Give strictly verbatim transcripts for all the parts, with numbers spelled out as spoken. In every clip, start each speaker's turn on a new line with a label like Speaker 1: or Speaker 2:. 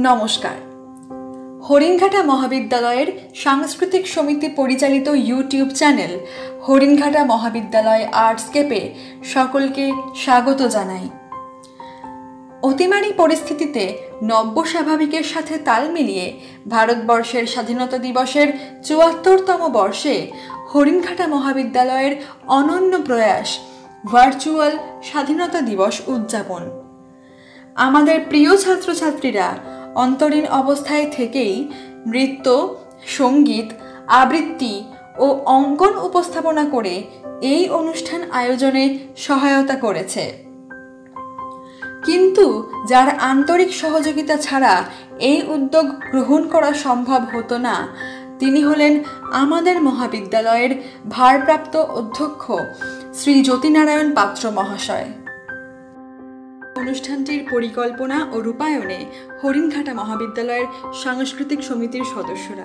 Speaker 1: নমস্কার। হরিণঘাটা মহাবিদ্যালয়ের সাংস্কৃতিক সমিতি পরিচালিত ইউটিউব চ্যানেল হরিণঘাটা মহাবিদ্যালয় আর্টস্কেপে সকলকে স্বাগত জানাই। অতিমারী পরিস্থিতিতে নব্য স্বাভাবিকের সাথে তাল মিলিয়ে ভারতবর্ষের স্বাধীনতা দিবসের চুয়াত্তরতম বর্ষে হরিণঘাটা মহাবিদ্যালয়ের অনন্য প্রয়াস ভার্চুয়াল স্বাধীনতা দিবস উদযাপন। আমাদের প্রিয় ছাত্রছাত্রীরা অন্তরীণ অবস্থায় থেকেই নৃত্য, সঙ্গীত, আবৃত্তি ও অঙ্কন উপস্থাপনা করে এই অনুষ্ঠান আয়োজনে সহায়তা করেছে। কিন্তু যার আন্তরিক সহযোগিতা ছাড়া এই উদ্যোগ গ্রহণ করা সম্ভব হতো না, তিনি হলেন আমাদের মহাবিদ্যালয়ের ভারপ্রাপ্ত অধ্যক্ষ শ্রী জ্যোতিনারায়ণ পাত্র মহাশয়। অনুষ্ঠানটির পরিকল্পনা ও রূপায়ণে হরিণঘাটা মহাবিদ্যালয়ের সাংস্কৃতিক সমিতির সদস্যরা।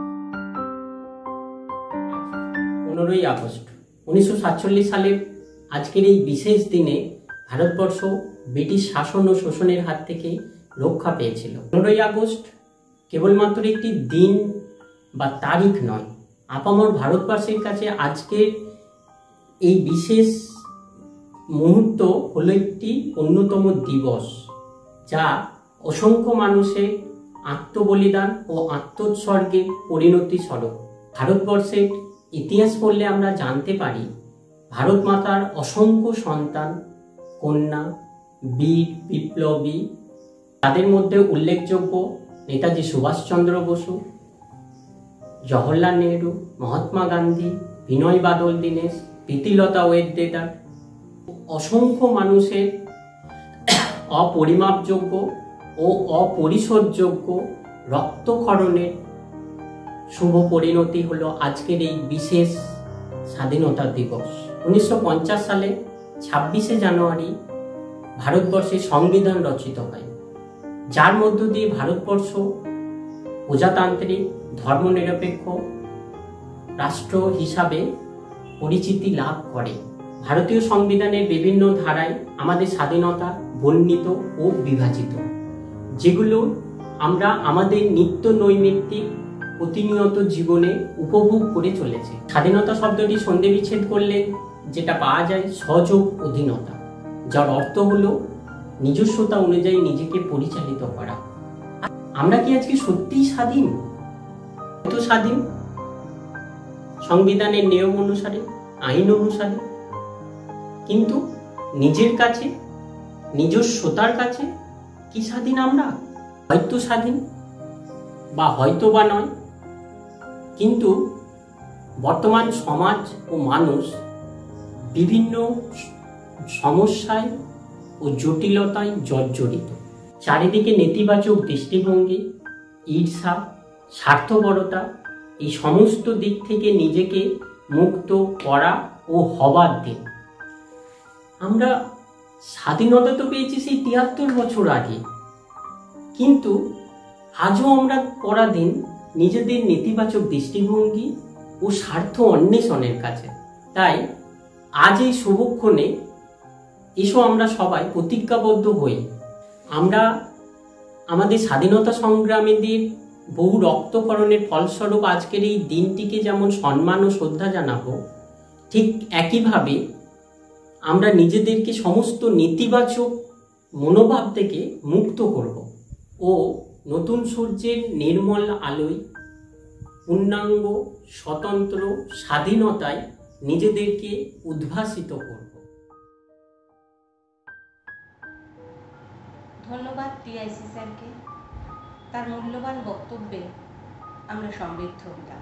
Speaker 2: পনেরোই আগস্ট উনিশশো সাতচল্লিশ সালের আজকের এই বিশেষ দিনে ভারতবর্ষ ব্রিটিশ শাসন ও শোষণের হাত থেকে রক্ষা পেয়েছিল। পনেরোই আগস্ট কেবলমাত্র একটি দিন বা তারিখ নয়, আপামর ভারতবাসীর কাছে আজকের এই বিশেষ মুহূর্ত হলো একটি অন্যতম দিবস, যা অসংখ্য মানুষের আত্মবলিদান ও আত্মোৎসর্গের পরিণতি স্বরূপ। ভারতবর্ষের ইতিহাস পড়লে আমরা জানতে পারি ভারত মাতার অসংখ্য সন্তান, কন্যা, বীর, বিপ্লবী, তাদের মধ্যে উল্লেখযোগ্য নেতাজি সুভাষচন্দ্র বসু, জওহরলাল নেহরু, মহাত্মা গান্ধী, বিনয় বাদল দীনেশ, প্রীতিলতা ওয়েড্ডেদার, অসংখ্য মানুষের অপরিমাপযোগ্য ও অপরিশোধযোগ্য রক্তক্ষরণের শুভ পরিণতি হলো আজকের এই বিশেষ স্বাধীনতা দিবস। উনিশশো পঞ্চাশ সালে ছাব্বিশে জানুয়ারি ভারতবর্ষে সংবিধান রচিত হয়, যার মধ্য দিয়ে ভারতবর্ষ প্রজাতান্ত্রিক ধর্মনিরপেক্ষ রাষ্ট্র হিসাবে পরিচিতি লাভ করে। ভারতীয় সংবিধানের বিভিন্ন ধারায় আমাদের স্বাধীনতা বর্ণিত ও বিভাজিত, যেগুলো আমরা আমাদের নিত্য নৈমিত্তিক প্রতিনিয়ত জীবনে উপভোগ করে চলেছে। স্বাধীনতা শব্দটি সন্ধি বিচ্ছেদ করলে যেটা পাওয়া যায় সহযোগ অধীনতা, যার অর্থ হলো নিজস্বতা অনুযায়ী নিজেকে পরিচালিত করা। আমরা কি আজকে সত্যিই স্বাধীন? তো স্বাধীন সংবিধানের নিয়ম অনুসারে, আইন অনুসারে, কিন্তু নিজের কাছে, নিজস্বতার কাছে কি স্বাধীন আমরা? হয়তো স্বাধীন বা হয়তো বা নয়, কিন্তু বর্তমান সমাজ ও মানুষ বিভিন্ন সমস্যায় ও জটিলতায় জর্জরিত। চারিদিকে নেতিবাচক দৃষ্টিভঙ্গি, ঈর্ষা, স্বার্থপরতা, এই সমস্ত দিক থেকে নিজেকে মুক্ত করা ও হবার দিন। আমরা স্বাধীনতা তো পেয়েছি সেই তিয়াত্তর বছর আগে, কিন্তু আজও আমরা পরাধীন নিজেদের নেতিবাচক দৃষ্টিভঙ্গি ও স্বার্থ অন্বেষণের কাছে। তাই আজ এই শুভক্ষণে এসো আমরা সবাই প্রতিজ্ঞাবদ্ধ হই, আমরা আমাদের স্বাধীনতা সংগ্রামীদের বহু রক্তক্ষরণের ফলস্বরূপ আজকের এই দিনটিকে যেমন সম্মান ও শ্রদ্ধা জানাবো, ঠিক একইভাবে আমরা নিজেদেরকে সমস্ত নেতিবাচক মনোভাব থেকে মুক্ত করব ও নতুন সূর্যের নির্মল আলোয় পূর্ণাঙ্গ স্বতন্ত্র স্বাধীনতায় নিজেদেরকে উদ্ভাসিত করব।
Speaker 3: ধন্যবাদ টিআইসি স্যারকে, তার মূল্যবান বক্তব্যে আমরা সমৃদ্ধ হলাম।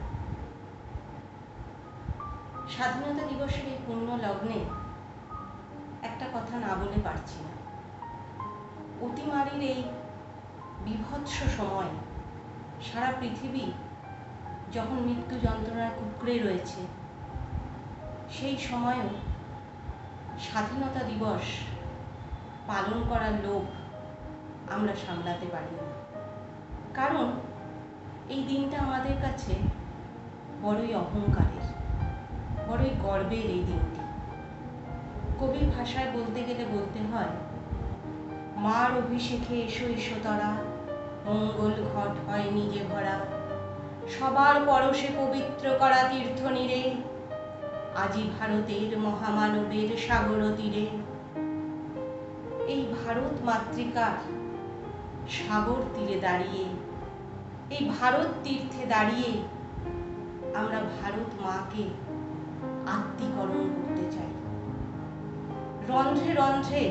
Speaker 3: স্বাধীনতা দিবসের এই পূর্ণ লগ্নে একটা কথা না বলে পারছি না। অতিমারীর এই বিভৎস সময় সারা পৃথিবী যখন মৃত্যু যন্ত্রণায় কুঁকড়ে রয়েছে, সেই সময়ও স্বাধীনতা দিবস পালন করার লোভ আমরা সামলাতে পারি না। কারণ এই দিনটা আমাদের কাছে বড়ই অহংকারের, বড়ই গর্বের এই দিনটি। কবির ভাষায় বলতে গেলে বলতে হয়, মার অভিষেকে এসো এসো তারা, মঙ্গল ঘট হয় নিজে ভরা, সবার পরশে পবিত্র করা তীর্থ নীরে, আজি ভারতের মহামানবের সাগর তীরে। এই ভারত মাতৃকার সাগর তীরে দাঁড়িয়ে, এই ভারত তীর্থে দাঁড়িয়ে আমরা ভারত মাকে আত্মীকরণ করতে চাই। রন্ধ্রে রন্ধ্রে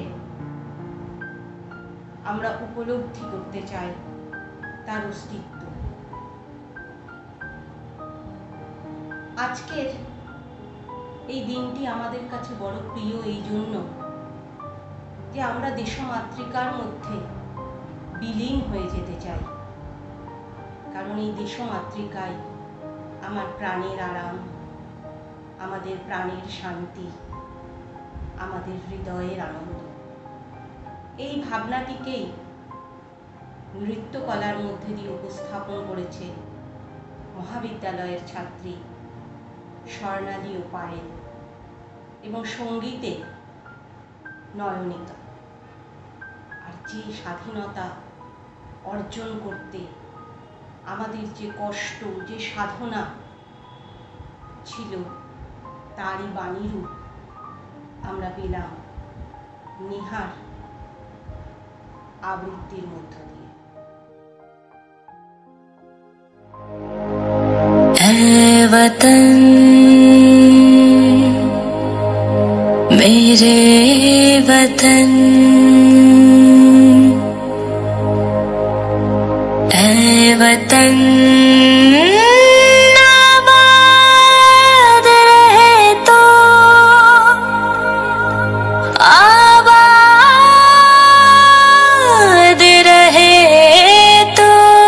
Speaker 3: আমরা উপলব্ধি করতে চাই তার অস্তিত্ব। আজকের এই দিনটি আমাদের কাছে বড় প্রিয় এই জন্য যে আমরা দেশমাতৃকার মধ্যে বিলীন হয়ে যেতে চাই, কারণ এই দেশমাতৃকায় আমার প্রাণের আরাম, আমাদের প্রাণের শান্তি, আমাদের হৃদয়ের আনন্দ। এই ভাবনাটিকেই নৃত্যকলার মধ্যে দিয়ে উপস্থাপন করেছে মহাবিদ্যালয়ের ছাত্রী স্বর্ণালী ও পায়েল এবং সঙ্গীতে নয়নিকা। আর যে স্বাধীনতা অর্জন করতে আমাদের যে কষ্ট, যে সাধনা ছিল, তারই বাণীরূপ আমরা পেলাম নেহার আবৃত্তির মধ্য দিয়ে।
Speaker 4: ऐ वतन मेरे वतन, ऐ वतन आबाद रहे तो, आबाद रहे तो।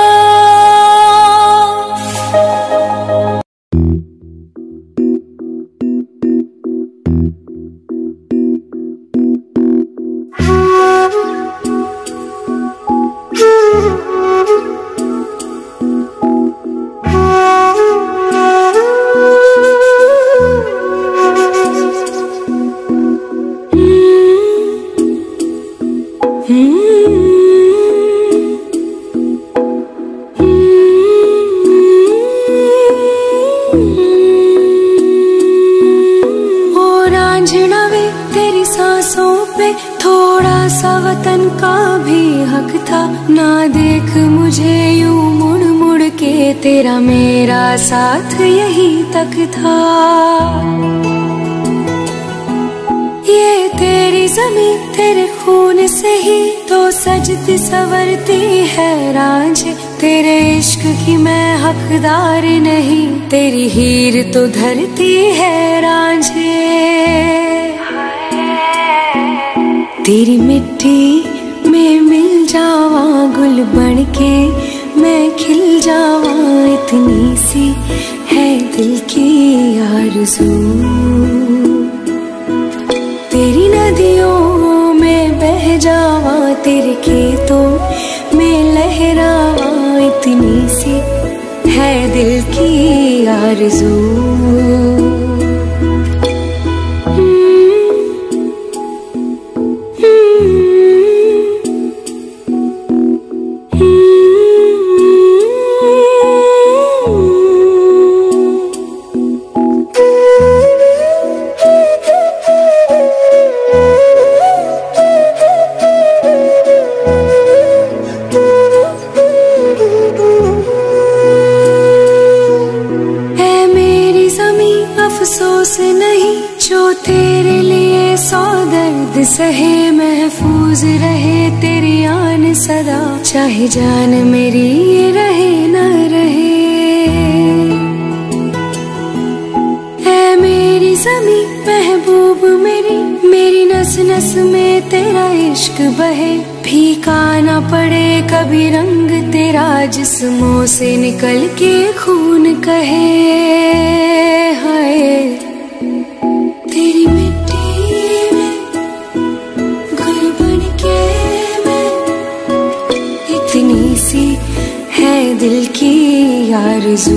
Speaker 4: तेरी सांसों पे थोड़ा सा वतन का भी हक था, ना देख मुझे यूं मुड़ मुड़ के, तेरा मेरा साथ यही तक था। ये तेरी ज़मीं तेरे खून से ही तो सजती संवरती है रांझे, तेरे इश्क की मैं हकदार नहीं, तेरी हीर तो धरती है रांझे। तेरी मिट्टी में मिल जावा गुल बन के, मैं खिल जावा, इतनी सी है दिल की आरज़ू। तेरी नदियों में बह जावा, तेरे खेतों में लहरावा, इतनी सी है दिल की आरज़ू। अफसोस नहीं जो तेरे लिए सौ दर्द सहे, महफूज रहे तेरी आन सदा, चाहे जान मेरी रहे न रहे। है मेरी ज़मीं महबूब मेरी, मेरी नस नस में तेरा इश्क बहे, फीका ना पड़े कभी रंग तेरा, जिस्मों से निकल के खून कहे। हाय तेरी मिट्टी में गुल बन के मैं, इतनी सी है दिल की आरज़ू।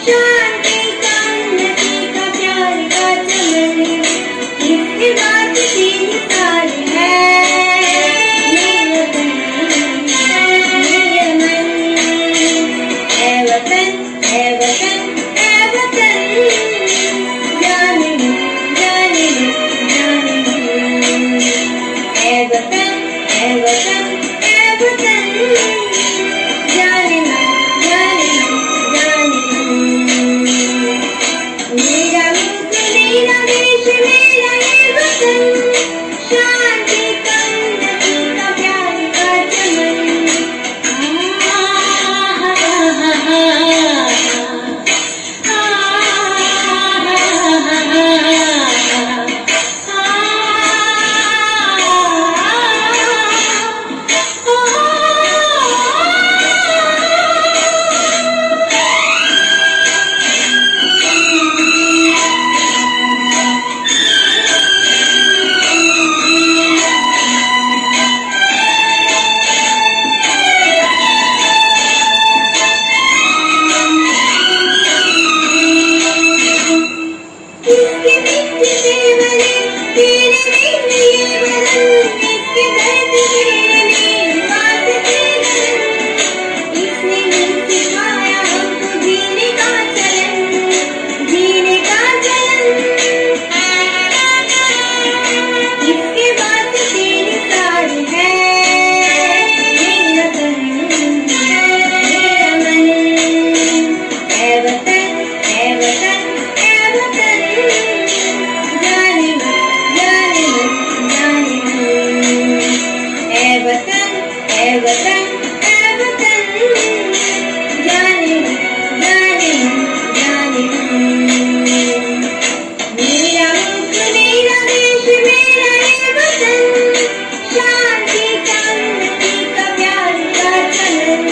Speaker 4: शांति का उन्नति का प्यार का चमन, इसके बाद तीन साल है मेरे वतन, मेरे मन। ऐ वतन, ऐ वतन, ऐ वतन, जाने लो, जाने लो, जाने लो। ऐ वतन, ऐ वतन, ऐ वतन, जाने लो, जाने लो, जाने लो। मेरा मुल्क, मेरा देश, मेरा ये वतन, शांति का उन्नति का प्यार का चमन। आ, आ, आ, आ, इसके मिट्टी से बने तेरे दिन ये बदन, इसके दर्द मेरे निवास के गगन। इसने नहीं सिखाया हमको जीने का चलन, जीने का चलन। इसके बाद तीन साल है मेरा तन, मेरा मन। ऐ वतन, ऐ वतन, ऐ वतन, जाने लो, जाने लो, जाने लो। ऐ वतन, ऐ वतन, ऐ वतन, जाने लो, जाने लो, जाने लो। मेरा मुल्क, मेरा देश, मेरा ये वतन, शांति का उन्नति का प्यार का चमन।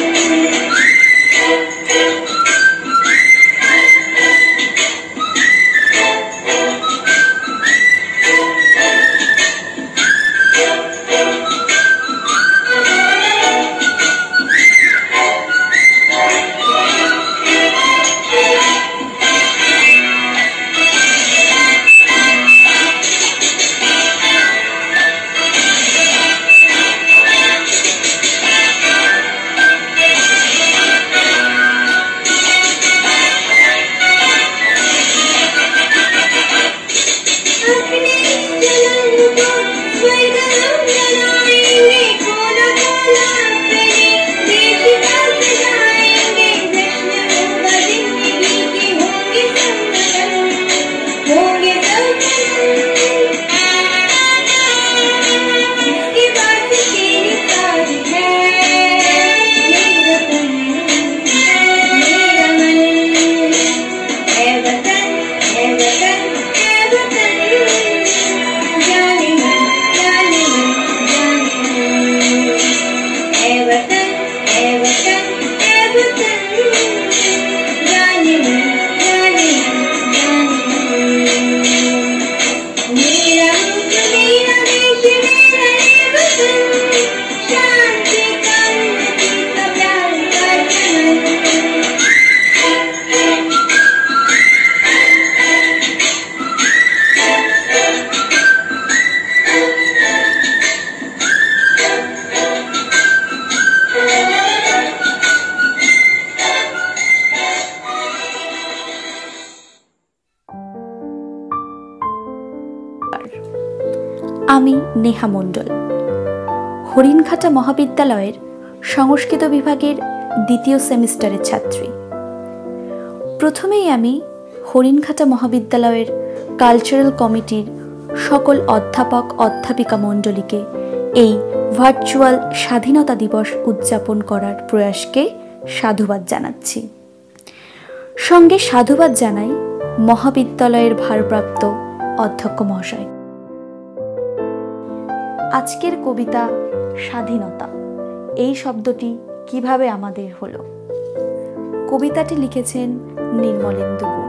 Speaker 4: अपने जलन को स्वर्ग हम बनाएंगे, खोला खोला अपने देश का सजाएंगे। जश्न होगा जिंदगी के, होंगे सब मगन, होंगे सब मगन। इसके बाद तेरी साथ है मेरा तन, मेरा मन। ऐ वतन, ऐ वतन, ऐ वतन, जाने लो, जाने लो, जाने लो। ऐ वतन, ऐ वतन, ऐ वतन, जाने लो, जाने लो, जाने लो। मेरा मुल्क, मेरा देश, मेरा ये वतन, शांति का उन्नति का प्यार का चमन।
Speaker 5: আমি নেহা মণ্ডল, হরিণঘাটা মহাবিদ্যালয়ের সংস্কৃত বিভাগের দ্বিতীয় সেমিস্টারের ছাত্রী। প্রথমেই আমি হরিণঘাটা মহাবিদ্যালয়ের কালচারাল কমিটির সকল অধ্যাপক অধ্যাপিকা মণ্ডলীকে এই ভার্চুয়াল স্বাধীনতা দিবস উদযাপন করার প্রয়াসকে সাধুবাদ জানাচ্ছি। সঙ্গে সাধুবাদ জানাই মহাবিদ্যালয়ের ভারপ্রাপ্ত অধ্যক্ষ মহাশয়। আজকের কবিতা স্বাধীনতা, এই শব্দটি কিভাবে আমাদের হলো? কবিতাটি লিখেছেন নির্মলেন্দু গুণ।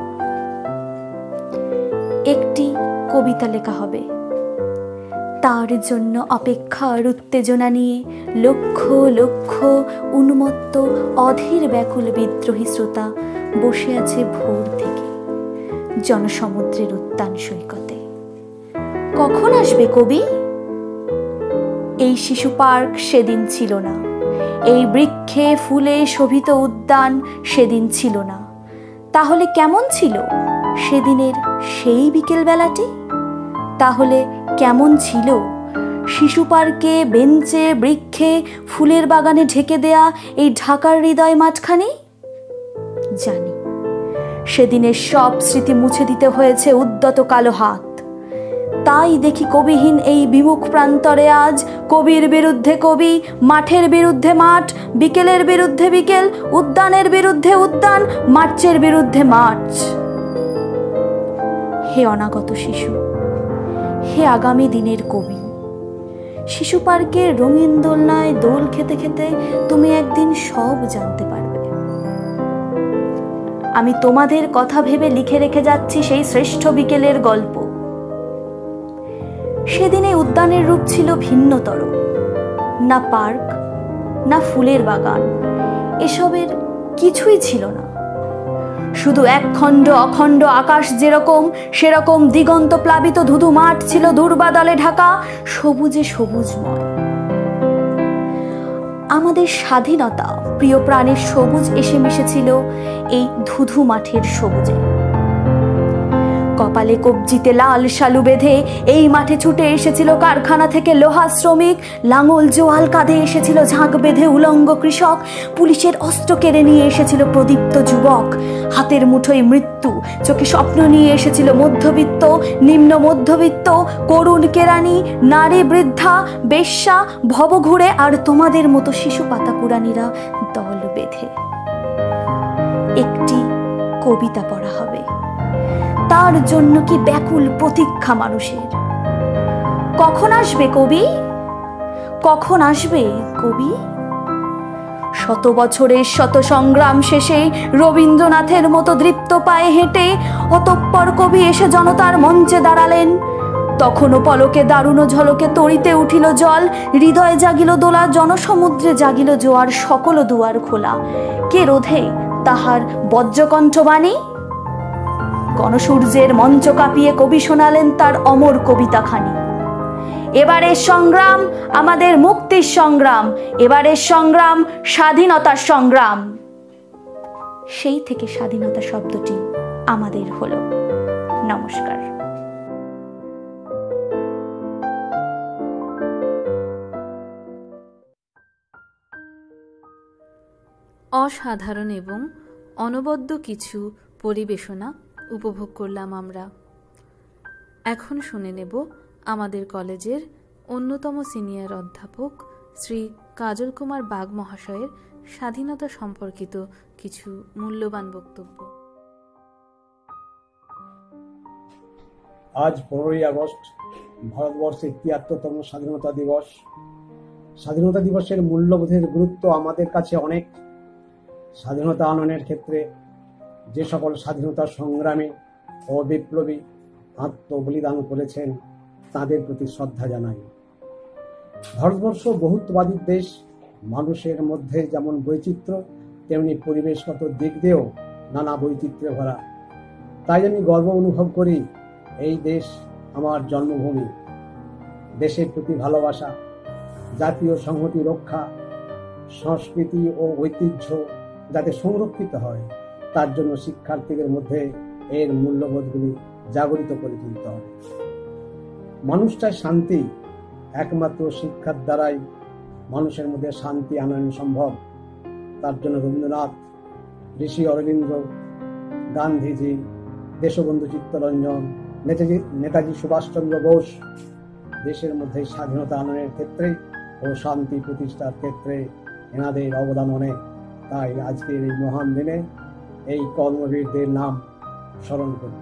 Speaker 5: একটি কবিতা লেখা হবে, তার জন্য অপেক্ষা আর উত্তেজনা নিয়ে লক্ষ লক্ষ উন্মত্ত অধীর ব্যাকুল বিদ্রোহী শ্রোতা বসে আছে ভোর থেকে জনসমুদ্রের উদ্যান সৈকতে। কখন আসবে কবি? এই শিশু পার্ক সেদিন ছিল না, এই বৃক্ষে ফুলে শোভিত উদ্যান সেদিন ছিল না। তাহলে কেমন ছিল সেদিনের সেই বিকেল বেলাটি? তাহলে কেমন ছিল শিশু পার্কে, বেঞ্চে, বৃক্ষে, ফুলের বাগানে ঢেকে দেয়া এই ঢাকার হৃদয় মাঠখানি? জানি সেদিনের সব স্মৃতি মুছে দিতে হয়েছে উদ্যত কালো হাত। তাই দেখি কবিহীন এই বিমুখ প্রান্তরে আজ কবির বিরুদ্ধে কবি, মাঠের বিরুদ্ধে মাঠ, বিকেলের বিরুদ্ধে বিকেল, উদ্যানের বিরুদ্ধে উদ্যান, মার্চের বিরুদ্ধে মার্চ। হে অনাগত শিশু, হে আগামী দিনের কবি, শিশু পার্কের রঙিন দোলনায় দোল খেতে খেতে তুমি একদিন সব জানতে পারবে। আমি তোমাদের কথা ভেবে লিখে রেখে যাচ্ছি সেই শ্রেষ্ঠ বিকেলের গল্প। সেদিনে উদ্যানের রূপ ছিল ভিন্নতর। না পার্ক, না ফুলের বাগান, এসবের কিছুই ছিল না। শুধু একখণ্ড অখণ্ড আকাশ যেরকম, সেরকম দিগন্ত প্লাবিত ধুধু মাঠ ছিল দুর্বাদলে ঢাকা, সবুজে সবুজময়। আমাদের স্বাধীনতা প্রিয় প্রাণের সবুজ এসে মিশেছিল এই ধুধু মাঠের সবুজে। কপালে কবজিতে লাল শালু বেঁধে এই মাঠে ছুটে এসেছিল কারখানা থেকে লোহা শ্রমিক, লাঙল জোয়াল কাঁধে এসেছিল ঝাঁক বেঁধে উলঙ্গ কৃষক, পুলিশের অস্ত্র কেড়ে নিয়ে এসেছিল প্রদীপ্ত যুবক, হাতের মুঠোয় মৃত্যু, চোখে স্বপ্ন নিয়ে এসেছিল মধ্যবিত্ত, নিম্ন মধ্যবিত্ত, করুণ কেরানি, নারী বৃদ্ধা, বেশ্যা, ভবঘুরে আর তোমাদের মতো শিশু পাতাকুরানিরা দল বেঁধে। একটি কবিতা পড়া হবে, তার জন্য কি ব্যাকুল প্রতীক্ষা মানুষের। কখন আসবে কবি? কখন আসবে কবি? শত বছরের শত সংগ্রাম শেষে রবীন্দ্রনাথের মতো দৃপ্ত পায়ে হেঁটে অতঃপর কবি এসে জনতার মঞ্চে দাঁড়ালেন। তখনও পলকে দারুণ ঝলকে তড়িতে উঠিল জল, হৃদয়ে জাগিল দোলা, জনসমুদ্রে জাগিল জোয়ার, সকল দুয়ার খোলা। কে রোধে তাহার বজ্রকণ্ঠবাণী? গণসূর্যের মঞ্চ কাঁপিয়ে কবি শোনালেন তার অমর কবিতাখানি। এবারের সংগ্রাম আমাদের মুক্তির সংগ্রাম, এবারের সংগ্রাম স্বাধীনতার সংগ্রাম। সেই থেকে স্বাধীনতা শব্দটি আমাদের হলো। নমস্কার।
Speaker 6: অসাধারণ এবং অনবদ্য কিছু পরিবেশনা উপভোগ করলাম আমরা। এখন শুনে নেব আমাদের কলেজের অন্যতম সিনিয়র অধ্যাপক শ্রী কাজল কুমার বাগ মহাশয়ের স্বাধীনতা সম্পর্কিত কিছু মূল্যবান বক্তব্য।
Speaker 7: আজ পনেরোই আগস্ট ভারতবর্ষের তিয়াত্তরতম স্বাধীনতা দিবস। স্বাধীনতা দিবসের মূল্যবোধের গুরুত্ব আমাদের কাছে অনেক। স্বাধীনতা আনয়নের ক্ষেত্রে যে সকল স্বাধীনতা সংগ্রামী ও বিপ্লবী আত্মবলিদান করেছেন তাদের প্রতি শ্রদ্ধা জানাই। ভারতবর্ষ বহুত্ববাদী দেশ, মানুষের মধ্যে যেমন বৈচিত্র্য তেমনি পরিবেশগত দিক দিয়েও নানা বৈচিত্র্যে ভরা। তাই আমি গর্ব অনুভব করি এই দেশ আমার জন্মভূমি। দেশের প্রতি ভালোবাসা, জাতীয় সংহতি রক্ষা, সংস্কৃতি ও ঐতিহ্য যাতে সংরক্ষিত হয় তার জন্য শিক্ষার্থীদের মধ্যে এর মূল্যবোধগুলি জাগরিত করে তুলতে হবে। মানুষ চায় শান্তি, একমাত্র শিক্ষার দ্বারাই মানুষের মধ্যে শান্তি আনয়ন সম্ভব। তার জন্য রবীন্দ্রনাথ, ঋষি অরবিন্দ, গান্ধীজি, দেশবন্ধু চিত্তরঞ্জন, নেতাজি নেতাজি সুভাষচন্দ্র বোস দেশের মধ্যে স্বাধীনতা আনয়নের ক্ষেত্রে ও শান্তি প্রতিষ্ঠার ক্ষেত্রে এনাদের অবদান অনেক। তাই আজকের এই মহান দিনে এই কর্মবীরদের নাম স্মরণ করি।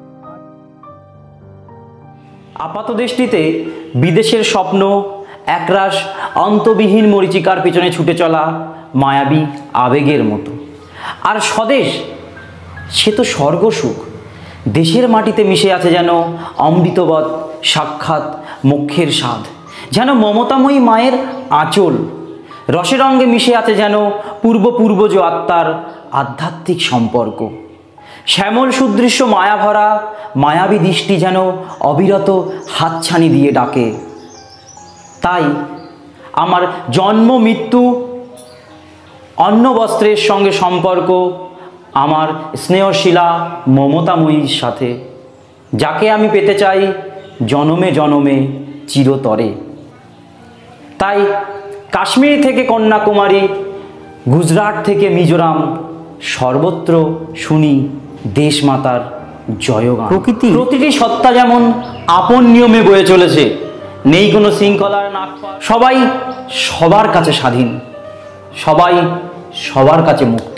Speaker 8: আপাত দৃষ্টিতে বিদেশের স্বপ্ন একরাশ অন্তবিহীন মরীচিকার পেছনে ছুটে চলা মায়াবী আবেগের মতো। আর স্বদেশ, সে তো স্বর্গসুখ। দেশের মাটিতে মিশে আছে যেন অমৃতবৎ সাক্ষাৎ মোক্ষের স্বাদ, যেন মমতাময়ী মায়ের আঁচল। রসের অঙ্গে মিশে আছে যেন পূর্ব পূর্বজ আত্মার আধ্যাত্মিক সম্পর্ক। শ্যামল সুদৃশ্য মায়াভরা মায়াবী দৃষ্টি যেন অবিরত হাতছানি দিয়ে ডাকে। তাই আমার জন্ম মৃত্যু অন্ন বস্ত্রের সঙ্গে সম্পর্ক আমার স্নেহশীলা মমতাময়ীর সাথে, যাকে আমি পেতে চাই জনমে জনমে চিরতরে। তাই কাশ্মীর থেকে কন্যাকুমারী, গুজরাট থেকে মিজোরাম, সর্বত্র শুনি দেশমাতার জয়গান। প্রকৃতি প্রতিটি সত্তা যেমন আপন নিয়মে বয়ে চলেছে, নেই কোনো শৃঙ্খলার নাক। সবাই সবার কাছে স্বাধীন, সবাই সবার কাছে মুক্ত,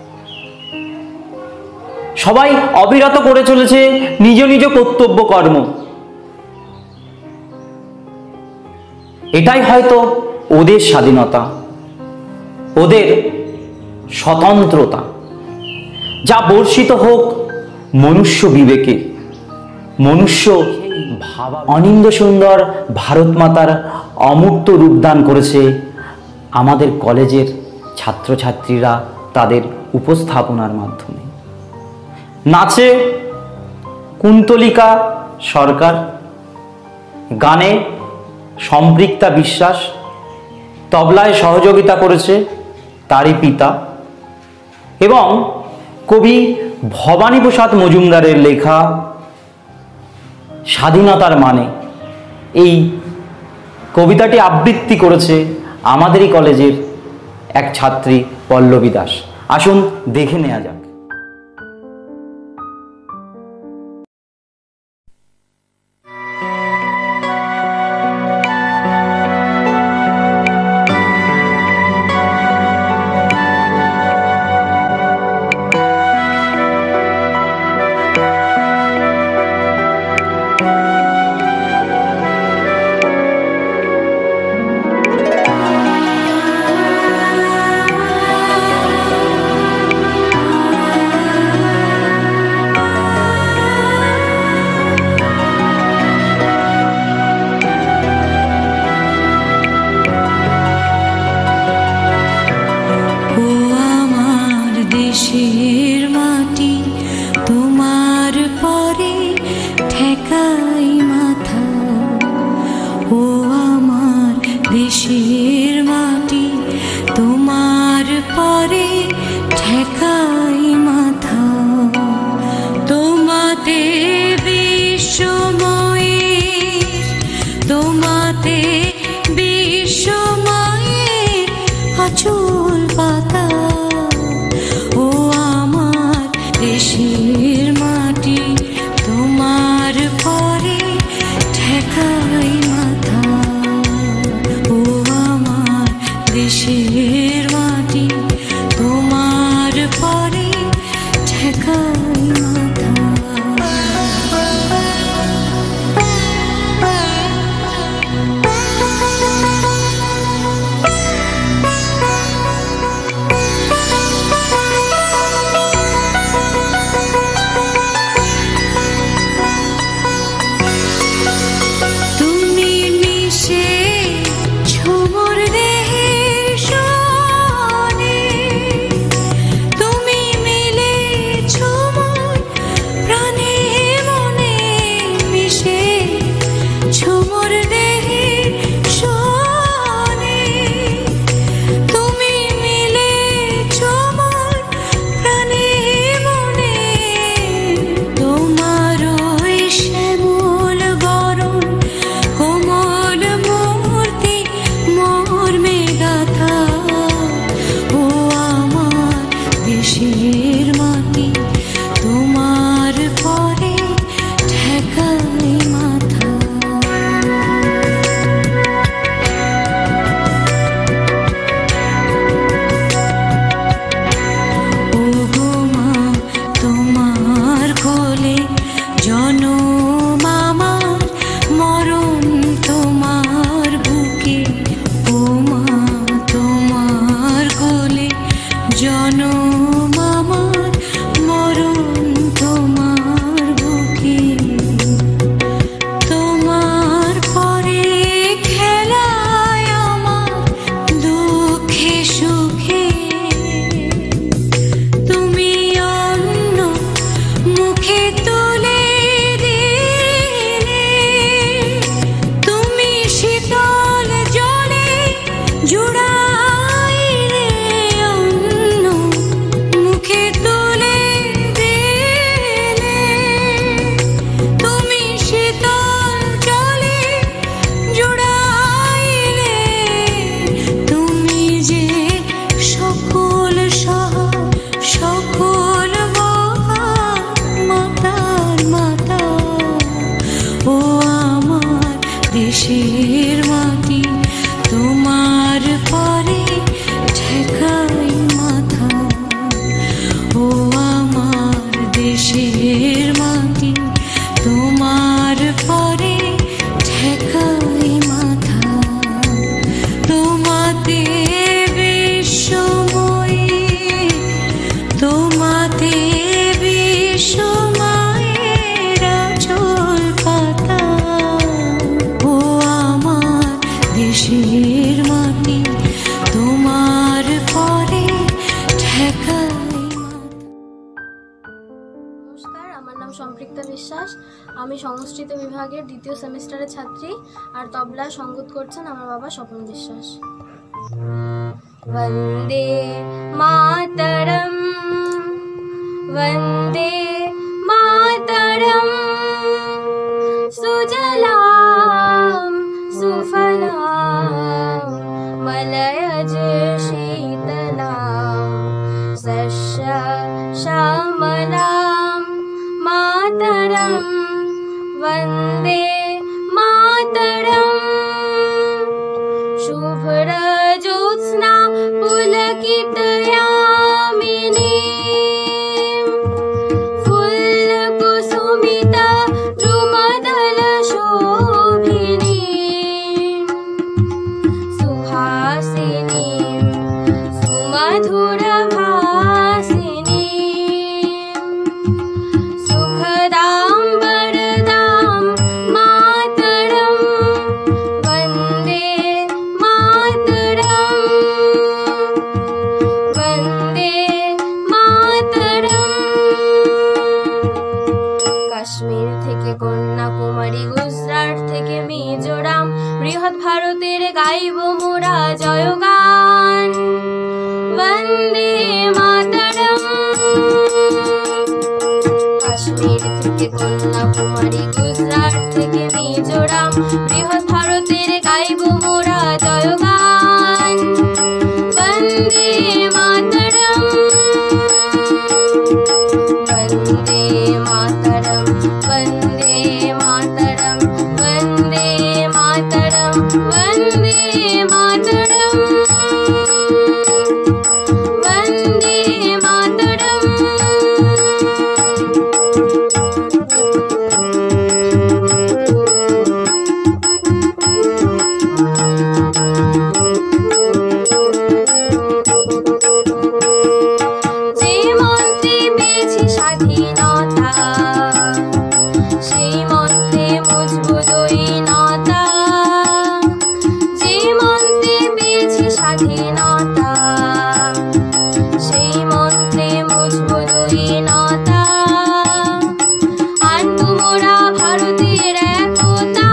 Speaker 8: সবাই অবিরত করে চলেছে নিজ নিজ কর্তব্য কর্ম। এটাই হয়তো ওদের স্বাধীনতা, ওদের স্বতন্ত্রতা, যা বর্ষিত হোক মনুষ্য বিবেকে, মনুষ্য ভাবা। অনিন্দ সুন্দর ভারত মাতার অমূর্ত রূপদান করেছে আমাদের কলেজের ছাত্রছাত্রীরা তাদের উপস্থাপনার মাধ্যমে। নাচে কুন্তলিকা সরকার, গানে সম্পৃক্তা বিশ্বাস, তবলায় সহযোগিতা করেছে তারই পিতা, এবং কবি ভবানীপ্রসাদ মজুমদারের লেখা স্বাধীনতার মানে এই কবিতাটি আবৃত্তি করেছে আমাদেরই কলেজের এক ছাত্রী পল্লবী দাস। আসুন দেখে নেওয়া যাক।
Speaker 4: দেশের মাটি তোমার পরে ঠেকাই মাথা, ও আমার দেশের মাটি তোমার পরে ঠেকাই মাথা। তোমাতে বিশ্বময়ের, তোমাতে বিশ্বময়ের আচল পাতা, ও আমার দেশের মাটি তোমার পরে ঠেকাই মাথা, ও আমার দেশের মাটি তোমার দেশের মাটি তোমার পরে ঠেকালে
Speaker 9: নমস্কার, আমার নাম সম্পৃক্তা বিশ্বাস। আমি সংস্কৃত বিভাগের দ্বিতীয় সেমিস্টারের ছাত্রী, আর তবলা সঙ্গীত করছেন আমার বাবা স্বপন বিশ্বাস। বন্দে মাতরম, বন্দে মাতরম, সুজলাম সুফলাম মলয়জ শীতলাম শস্য শ্যামলাম মাতরম, বন্দে মাতরম। শুভ্র জ্যোৎস্না পুলকিতয়ামিনী, ফুল কুসুমিতা দ্রুমদল শোভিনী, সুহাসিনী সুমধুর ভাসিনী, সুখদাম বরদাম মাতরম, বন্দে মাতরম, বন্দে মাতরম। কাশ্মীর থেকে কন্যাকুমারী, গুজরাট থেকে মিজোরাম, বৃহৎ ভারতের গাইব মোরা জয়গান, বন্দে মাতরম। কাশ্মীর থেকে কন্যাকুমারী, গুজরাট থেকে মিজোরাম, বৃহৎ ভারতের গাইব মোরা জয়গান, বন্দে মাতরম, বন্দে মাতরম, বন্দে মাতরম, বন্দে মাতরম, বন্দে মাতরম, বন্দে মাতরম। যে মন্ত্রে পেয়েছি স্বাধীনতা, সেই মন্ত্রে মুজবো দৈনতা। যে মন্ত্রে পেয়েছি স্বাধীনতা, সেই মন্ত্রে মুজবো দৈনতা। আনবো মোরা ভারতের একতা,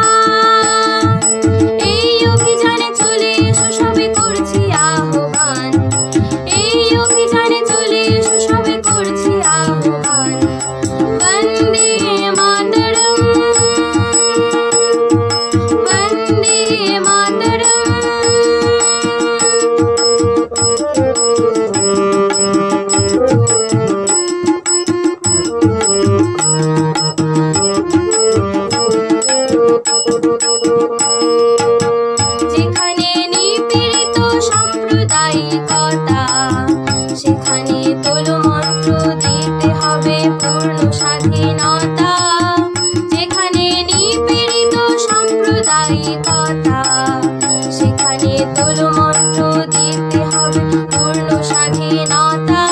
Speaker 9: এই অভিযানে চলে এসো সবে করছি আহ্বান, এই অভিযানে চলে এসো সবে করছি আহ্বান, বন্দে মাতরম, বন্দে মাতরম। যেখানে নিপীড়িত সাম্প্রদায়িকতা, সেখানে তোলো মন্ত্র দিতে হবে পূর্ণ স্বাধীনতা। যেখানে নিপীড়িত সাম্প্রদায়িকতা, সেখানে তোলো মন্ত্র দিতে হবে পূর্ণ স্বাধীনতা।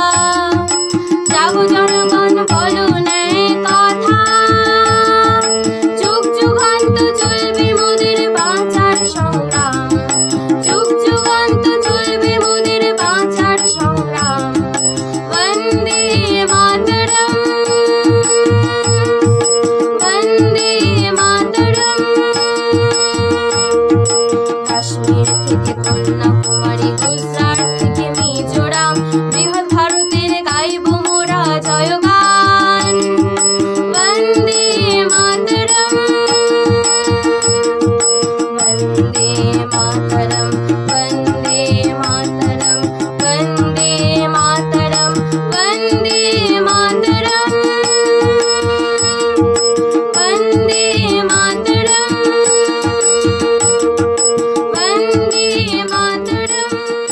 Speaker 9: যাবো জনগণ বলো ন্যায় কথা, যুগ যুগান্ত চলবে মোদের বাঁচার সংগ্রাম, যুগ যুগান্ত চলবে মোদের বাঁচার সংগ্রাম, বন্দে মাতরম, বন্দে মাতরম। কাশ্মীর থেকে কন্যাকুমারী, গুজরাট থেকে মিজোরাম, বৃহৎ ভারতের গাইব মোরা জয়গান, বন্দে মাতরম, বন্দে মাতরম, বন্দে মাতরম, বন্দে মাতরম, বন্দে মাতরম, বন্দে মাতরম, বন্দে মাতরম।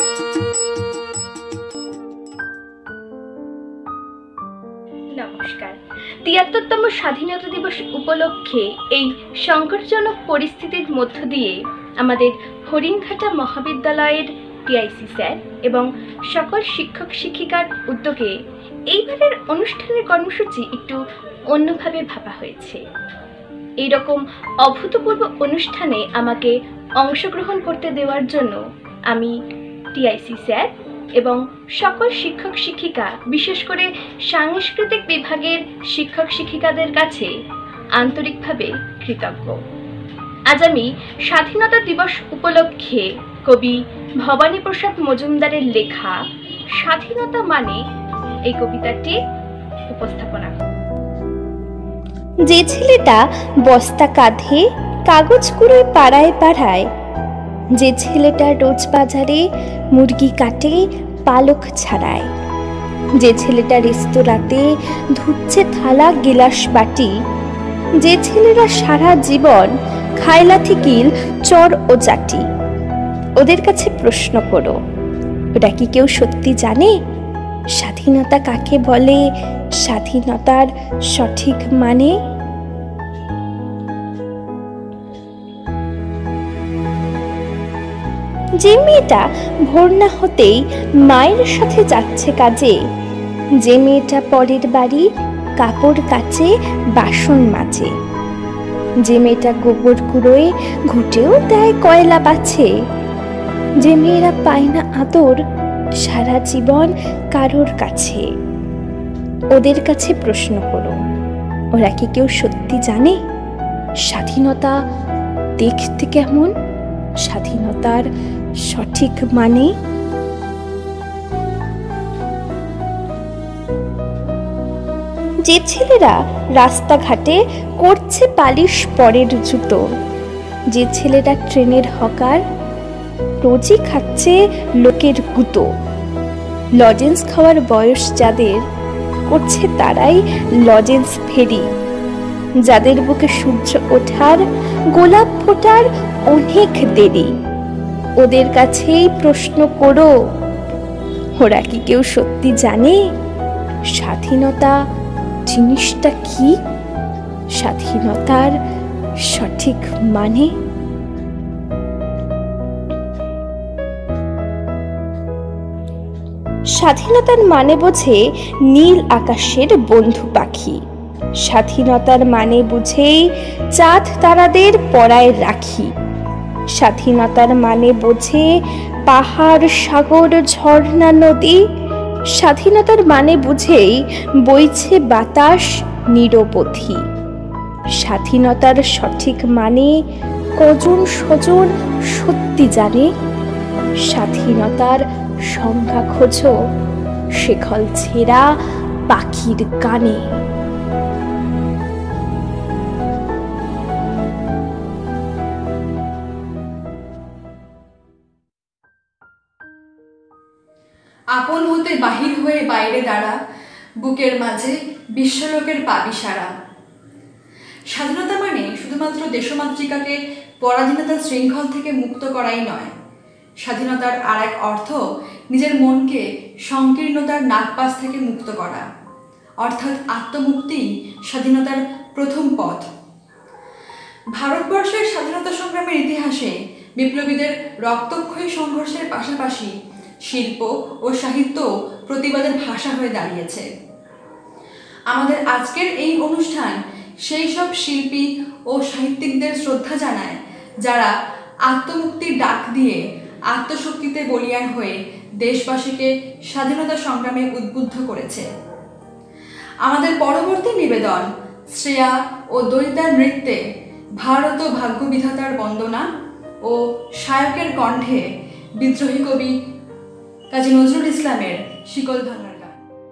Speaker 5: নমস্কার। তিয়াত্তরতম স্বাধীনতা দিবস উপলক্ষে এই সংকটজনক পরিস্থিতির মধ্য দিয়ে আমাদের হরিণঘাটা মহাবিদ্যালয়ের টিআইসি স্যার এবং সকল শিক্ষক শিক্ষিকার উদ্যোগে এইবারের অনুষ্ঠানের কর্মসূচি একটু অন্যভাবে ভাবা হয়েছে। এইরকম অভূতপূর্ব অনুষ্ঠানে আমাকে অংশগ্রহণ করতে দেওয়ার জন্য আমি টিআইসি স্যার এবং সকল শিক্ষক শিক্ষিকা, বিশেষ করে সাংস্কৃতিক বিভাগের শিক্ষক শিক্ষিকাদের কাছে আন্তরিকভাবে কৃতজ্ঞ। আজ আমি স্বাধীনতা দিবস উপলক্ষে কবি ভবানী প্রসাদ মজুমদারের লেখা স্বাধীনতা মানে এই কবিতাটি উপস্থাপনা করব। যে ছেলেটা বস্তা কাঁধে কাগজ কুড়োয় পাড়ায় পাড়ায়, যে ছেলেটা রোজ বাজারে মুরগি কাটে পালক ছাড়ায়, যে ছেলেটা রেস্তোরাঁতে ধুচ্ছে থালা গিলাস বাটি, যে ছেলেরা সারা জীবন খায় লাথি কিল চর ও চাটি, ওদের কাছে প্রশ্ন করো, ওরা কি কেউ সত্যি জানে স্বাধীনতা কাকে বলে, স্বাধীনতার সঠিক মানে? যে মেয়েটা ভোর না হতেই মায়ের সাথে যাচ্ছে কাজে, যে মেয়েটা পরের বাড়ি কাপড় কাচে বাসন মাজে, যে মেয়েটা গোবর কুড়োয় ঘুটেও দেয় কয়লা বাছে, যে মেয়েরা পায় না আদর সারা জীবন কারোর কাছে, ওদের কাছে প্রশ্ন করো, ওরা কি কেউ সত্যি জানে স্বাধীনতা দেখতে কেমন, স্বাধীনতার সঠিক মানে? যে ছেলেরা রাস্তাঘাটে করছে পালিশ পরের জুতো, যে ছেলেরা ট্রেনের হকার রোজই খাচ্ছে লোকের গুঁতো, লজেন্স খাওয়ার বয়স যাদের করছে তারাই লজেন্স ফেরি, যাদের বুকে সূর্য ওঠার গোলাপ ফোটার অনেক দেরি, ওদের কাছেই প্রশ্ন করো, ওরা কি কেউ সত্যি জানে স্বাধীনতা জিনিসটা কি, স্বাধীনতার সঠিক মানে? স্বাধীনতার মানে বোঝে নীল আকাশের বন্ধু পাখি, স্বাধীনতার মানে বুঝেই চাঁদ তারাদের পরায় রাখি, স্বাধীনতার মানে বোঝে পাহাড় সাগর ঝর্ণা নদী, স্বাধীনতার মানে বুঝেই বইছে বাতাস নিরবধি, স্বাধীনতার সঠিক মানে কজন স্বজন সত্যি জানে, স্বাধীনতার সংজ্ঞা খোঁজো শেখল ছেঁড়া পাখির গানে।
Speaker 1: আপন হতে বাহির হয়ে বাইরে দাঁড়া, বুকের মাঝে বিশ্বলোকের পাবি সারা। স্বাধীনতা মানে শুধুমাত্র দেশমাতৃকাকে পরাধীনতার শৃঙ্খল থেকে মুক্ত করাই নয়, স্বাধীনতার আর এক অর্থ নিজের মনকে সংকীর্ণতার নাগপাশ থেকে মুক্ত করা, অর্থাৎ আত্মমুক্তি স্বাধীনতার প্রথম পথ। ভারতবর্ষের স্বাধীনতা সংগ্রামের ইতিহাসে বিপ্লবীদের রক্তক্ষয়ী সংঘর্ষের পাশাপাশি শিল্প ও সাহিত্য প্রতিবাদের ভাষা হয়ে দাঁড়িয়েছে। আমাদের আজকের এই অনুষ্ঠান সেই সব শিল্পী ও সাহিত্যিকদের শ্রদ্ধা জানায় যারা আত্মমুক্তির ডাক দিয়ে আত্মশক্তিতে বলীয়ান হয়ে দেশবাসীকে স্বাধীনতা সংগ্রামে উদ্বুদ্ধ করেছে। আমাদের পরবর্তী নিবেদন শ্রেয়া ও দৈতার নৃত্যে ভারত ও ভাগ্যবিধাতার বন্দনা ও শায়কের কণ্ঠে বিদ্রোহী কবি কাজী নজরুল ইসলামের শিকল ভাঙার গান।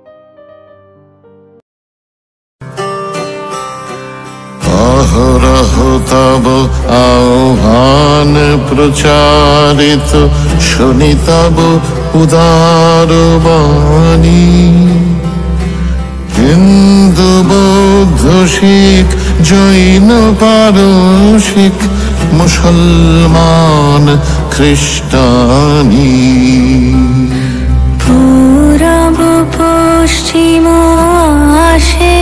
Speaker 10: অহরহ তব আহ্বান প্রচারিত, শুনি তব উদার বাণী, হিন্দু বৌদ্ধ শিখ জৈন পারসিক মুসলমান খ্রিস্টানি,
Speaker 4: পূরব পশ্চিম আসে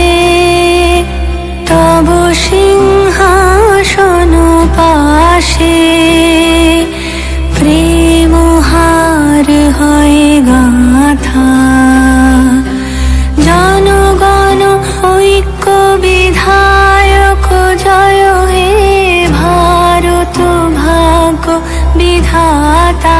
Speaker 4: তব সিংহাসন পাশে, প্রেম হার হয় গাথা, জনগণ ঐক্য বিধায়ক জয় হে ভারত ভাগ্য विधाता।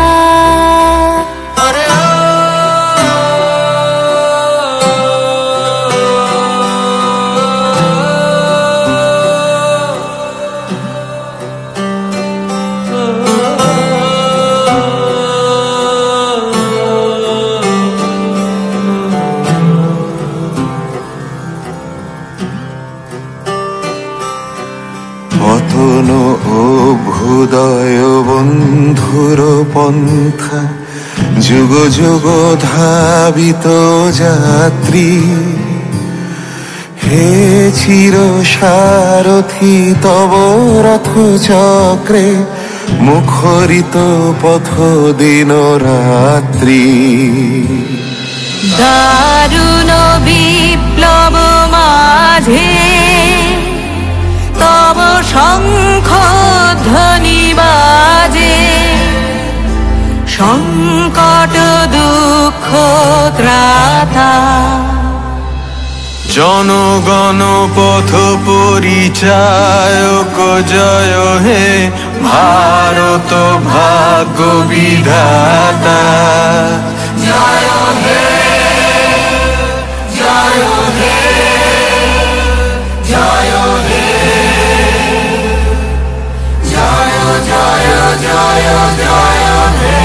Speaker 10: পতন অভ্যুদয় বন্ধুর পন্থা, যুগ যুগ ধাবিত যাত্রী। হে চির সারথি তব রথ চক্রে, মুখরিত পথ দিন রাত্রি।
Speaker 4: দারুণ বিপ্লব মাঝে তব শঙ্খ ধ্বনি বাজে, সংকট দুঃখ ত্রাতা।
Speaker 10: জনগণ পথ পরিচায়ক জয় হে, ভারত ভাগ্য বিধাতা। জয় হে জয় হে জয় হে জয় জয় জয় জয় হে।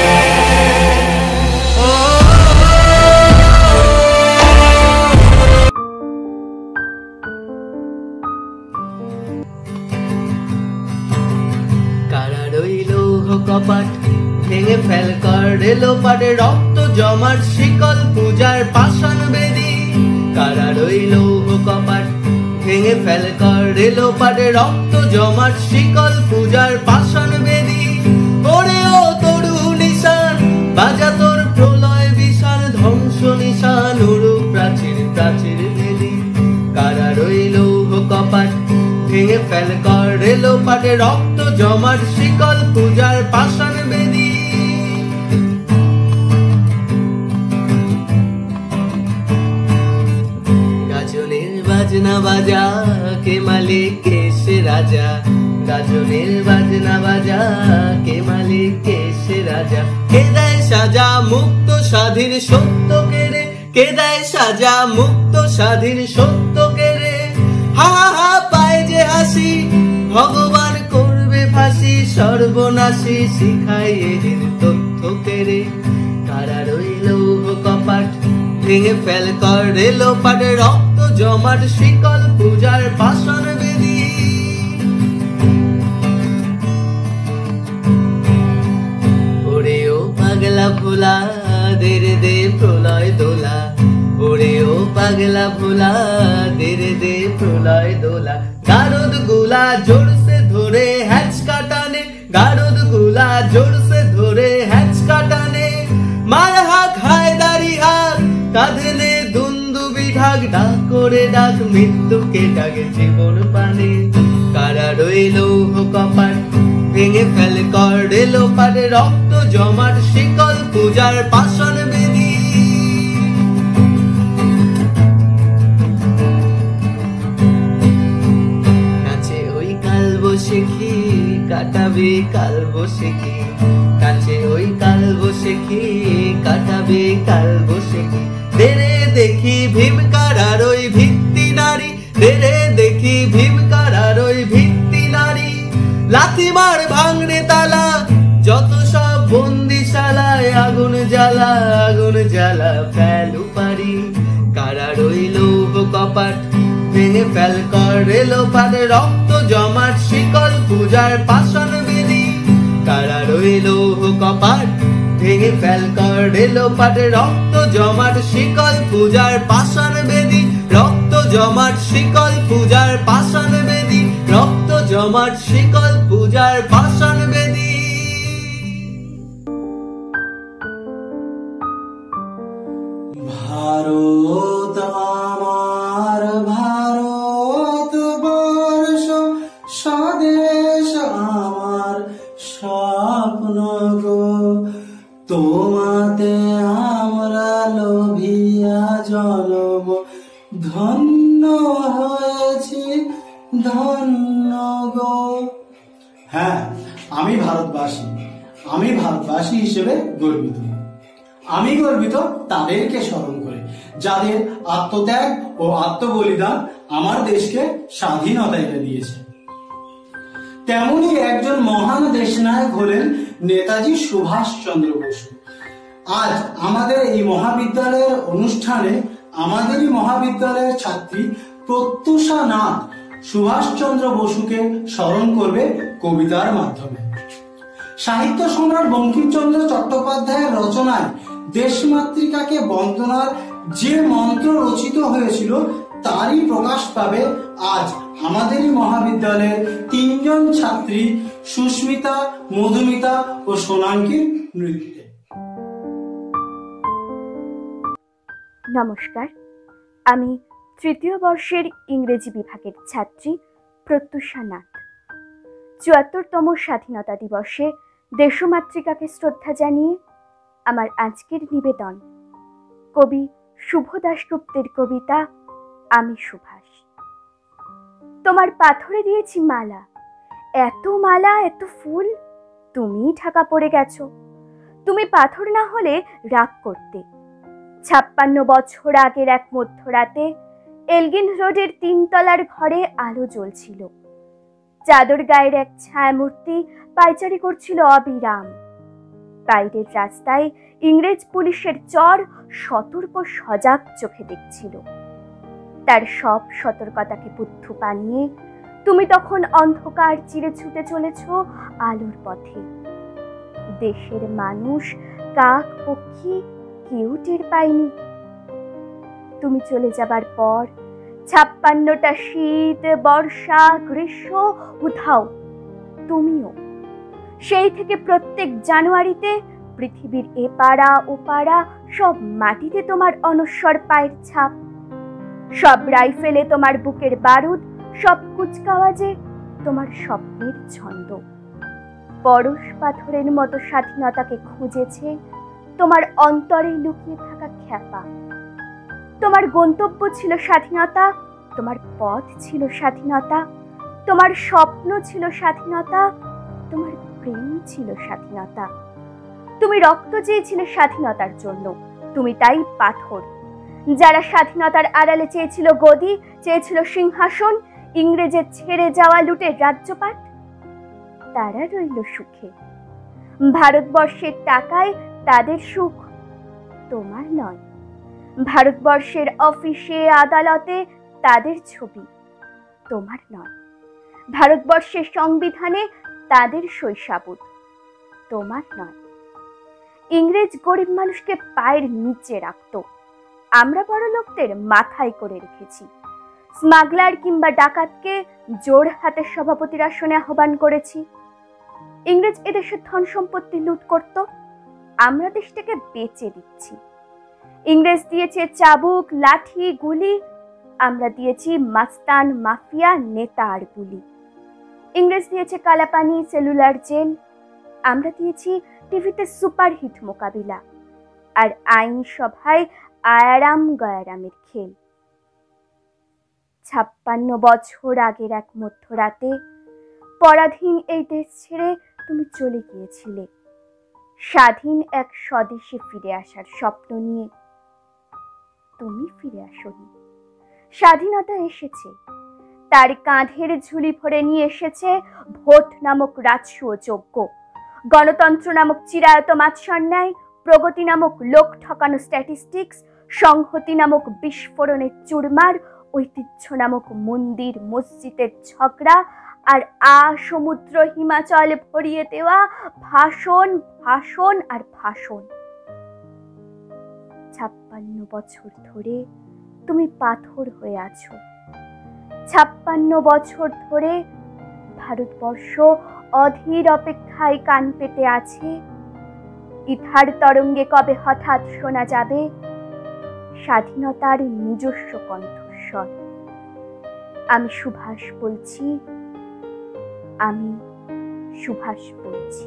Speaker 11: কপাট ভেঙে ফেল কর রেলো পাটে, রক্ত জমার শিকল পূজার পাষাণ বেদী। কারা রইল কপাট ভেঙে ফেল কর রেলো পাটে, রক্ত জমার শিকল পূজার পাষাণ বেদী। ওরে ও তরু নিশান বাজা তোর প্রলয় বিশাল, ধ্বংস নিশান উড়ু প্রাচীর প্রাচীর ভেদি। কারা রইল কপাট ভেঙে ফেল কর রেলো পাটে, রক্ত জমার শিকল পূজার পাষাণ বেদী। গাজনের বাজনা বাজা কে মালিক কে সে রাজা, গাজনের বাজনা বাজা কে মালিক কে সে রাজা। কে দেয় সাজা মুক্ত স্বাধীন সত্য কেড়ে, কে দেয় সাজা মুক্ত স্বাধীন সত্য কেড়ে। হা হা পায় যে হাসি ভগবান করবে ফাঁসি, সর্বনাশী শিখায় এর তথ্য কেড়ে। কারা রইল কপাট ভেঙে ফেল কর রেলো পাটে, রক্ত জমাট শিকল পূজার পাষাণ বেদী। ওরে ও পাগলা ভোলা দেরে দে প্রলয় দোলা, ওরে ও পাগলা ভোলা দেরে দে প্রলয় দোলা। গারদ গুলা জোরসে ধরে হ্যাচ কাটানে, গারদ গুলা জোরসে ধরে হ্যাচ কাটানে। মার হাক হায়দারি হাক কাঁধে নে দুন্দুবি ঢাক, ডাক করে ডাক মৃত্যুকে ডাকে জীবন পানে। কারা রইল কপাট ভেঙে ফেল কর রেলো পাটে, রক্ত জমাট শিকল পূজার পাষাণ বেদী। বসেখি কাটাবে কাল বসেখি, কাছে ওই কাল বসেখি কাটাবে কাল বসেখি। দেরে দেখি ভীমকারার ওই ভিত্তি নারী, দেরে দেখি ভীমকারার ওই ভিত্তি নারী। লাথি মার ভাঙড়ে তালা যত সব বন্দিশালায়, আগুন জ্বালা আগুন জ্বালা ফেলু পারি। কারা রইল কপাট ভেঙে ফেল কর রেলো পাটে, রক্ত জমাট শিকল পূজার পাষাণ বেদী। কারা রইল কপাট ভেঙে ফেল কর রেলো পাটে, রক্ত জমাট শিকল পূজার পাষাণ বেদী। রক্ত জমাট শিকল পূজার পাষাণ বেদী, রক্ত জমাট শিকল পূজার পাষাণ বেদী।
Speaker 12: ভারত আমার ভারত বর্ষ, স্বদেশ আমার স্বপ্ন গো। তোমাতে আমরা লোভিয়া জনম, ধন্য হয়েছি ধন্য গো। হ্যাঁ, আমি ভারতবাসী, আমি ভারতবাসী হিসেবে গর্বিত। আমি গর্বিত তাদেরকে স্মরণ করে যাদের আত্মত্যাগ ও আত্মবলিদান আমার দেশকে স্বাধীনতা এনে দিয়েছে। তেমনি একজন মহান দেশনায়ক হলেন নেতাজি সুভাষ চন্দ্র বসু। আজ আমাদের এই মহাবিদ্যালয়ের অনুষ্ঠানে আমাদেরই মহাবিদ্যালয়ের ছাত্রী প্রত্যুষা নাথ সুভাষচন্দ্র বসুকে স্মরণ করবে কবিতার মাধ্যমে। সাহিত্য সম্রাট বঙ্কিমচন্দ্র চট্টোপাধ্যায়ের রচনায় দেশমাতৃকাকে বন্দনার যে মন্ত্র রচিত হয়েছিল তারই প্রকাশ পাবে আজ আমাদেরই মহাবিদ্যালয়ের তিনজন ছাত্রী সুস্মিতা, মধুমিতা ও সোনাঙ্কির নৃত্যে।
Speaker 5: নমস্কার, আমি তৃতীয় বর্ষের ইংরেজি বিভাগের ছাত্রী প্রত্যুষা নাথ। চুয়াত্তরতম স্বাধীনতা দিবসে দেশমাতৃকাকে শ্রদ্ধা জানিয়ে আমার আজকের নিবেদন কবি শুভ দাশগুপ্তের কবিতা আমি সুভাষ। তোমার পাথরে দিয়েছি মালা, এত মালা এত ফুল, তুমি ঢাকা পড়ে গেছো। তুমি পাথর না হলে রাগ করতে। ছাপ্পান্ন বছর আগের এক মধ্যরাতে এলগিন রোডের তিনতলার ঘরে আলো জ্বলছিল। চাদর গায়ের এক ছায়ামূর্তি পায়চারি করছিল অবিরাম। বাইরের রাস্তায় ইংরেজ পুলিশের চর সতর্ক সজাগ চোখে দেখছিল। তার সব সতর্কতাকে বুদ্ধ বানিয়ে তুমি তখন অন্ধকার চিরে ছুটে চলেছ আলোর পথে। দেশের মানুষ, কাক পক্ষী কেউ টের পায়নি। তুমি চলে যাবার পর ছাপ্পান্নটা শীত, বর্ষা, গ্রীষ্ম, উধাও তুমিও। সেই থেকে প্রত্যেক জানুয়ারিতে পৃথিবীর এপাড়া ওপাড়া সব মাটিতে তোমার অনস্বর পায়ের ছাপ। সব রাইফেলে তোমার বুকের বারুদ, সব কুচকাওয়াজে তোমার স্বপ্নের ছন্দ। পরশ পাথরের মতো স্বাধীনতাকে খুঁজেছে তোমার অন্তরে লুকিয়ে থাকা খ্যাপা। তোমার গন্তব্য ছিল স্বাধীনতা, তোমার পথ ছিল স্বাধীনতা, তোমার স্বপ্ন ছিল স্বাধীনতা, তোমার প্রেম ছিল স্বাধীনতা। তুমি রক্ত চেয়েছিলে স্বাধীনতার জন্য, তুমি তাই পাথর। যারা স্বাধীনতার আড়ালে চেয়েছিল গদি, চেয়েছিল সিংহাসন, ইংরেজের ছেড়ে যাওয়া লুটের রাজ্যপাট, তারা রইল সুখে। ভারতবর্ষের টাকায় তাদের সুখ, তোমার নয়। ভারতবর্ষের অফিসে আদালতে তাদের ছবি, তোমার নয়। ভারতবর্ষের সংবিধানে তাদের শৈশাবুত, তোমার নয়। ইংরেজ গরিব মানুষকে পায়ের নিচে রাখত, আমরা বড় লোকদের মাথায় করে রেখেছি। স্মাগলার কিংবা ডাকাতকে জোর হাতের সভাপতির আসনে আহ্বান করেছি। ইংরেজ এদেশের ধন সম্পত্তি লুট করত, আমরা দেশটাকে বেচে দিচ্ছি। ইংরেজ দিয়েছে চাবুক, লাঠি, গুলি, আমরা দিয়েছি মাস্তান, মাফিয়া, নেতা আর গুলি। ইংরেজ দিয়েছে কালাপানি, সেলুলার জেল, আমরা দিয়েছি টিভিতে সুপারহিট মোকাবিলা আর আইনসভায় আয়ারাম গয়ারামের খেল। ছাপ্পান্ন বছর আগের এক মধ্যরাতে পরাধীন এই দেশ ছেড়ে তুমি চলে গিয়েছিলে স্বাধীন এক স্বদেশে ফিরে আসার স্বপ্ন নিয়ে। তুমি ফিরে আসোনি। স্বাধীনতা এসেছে, তার কাঁধের ঝুলি ভরে নিয়ে এসেছে ভোট নামক রাজসূয় যজ্ঞ, গণতন্ত্র নামক চিরায়ত মাৎসন্যায়, প্রগতি নামক লোক ঠকানো স্ট্যাটিস্টিক্স, সংহতি নামক বিস্ফোরণের চুরমার, ঐতিহ্য নামক মন্দির মসজিদের ঝগড়া, আর আ সমুদ্র হিমাচল ভরিয়ে দেওয়া ভাষণ, ভাষণ আর ভাষণ। ছাপ্পান্ন বছর ধরে তুমি পাথর হয়ে আছো। ছাপ্পান্ন বছর ধরে ভারতবর্ষ অধীর অপেক্ষায় কান পেতে আছে, ইথার তরঙ্গে কবে হঠাৎ শোনা যাবে স্বাধীনতার নিজস্ব কণ্ঠস্বর। আমি সুভাষ বলছি, আমি সুভাষ বলছি।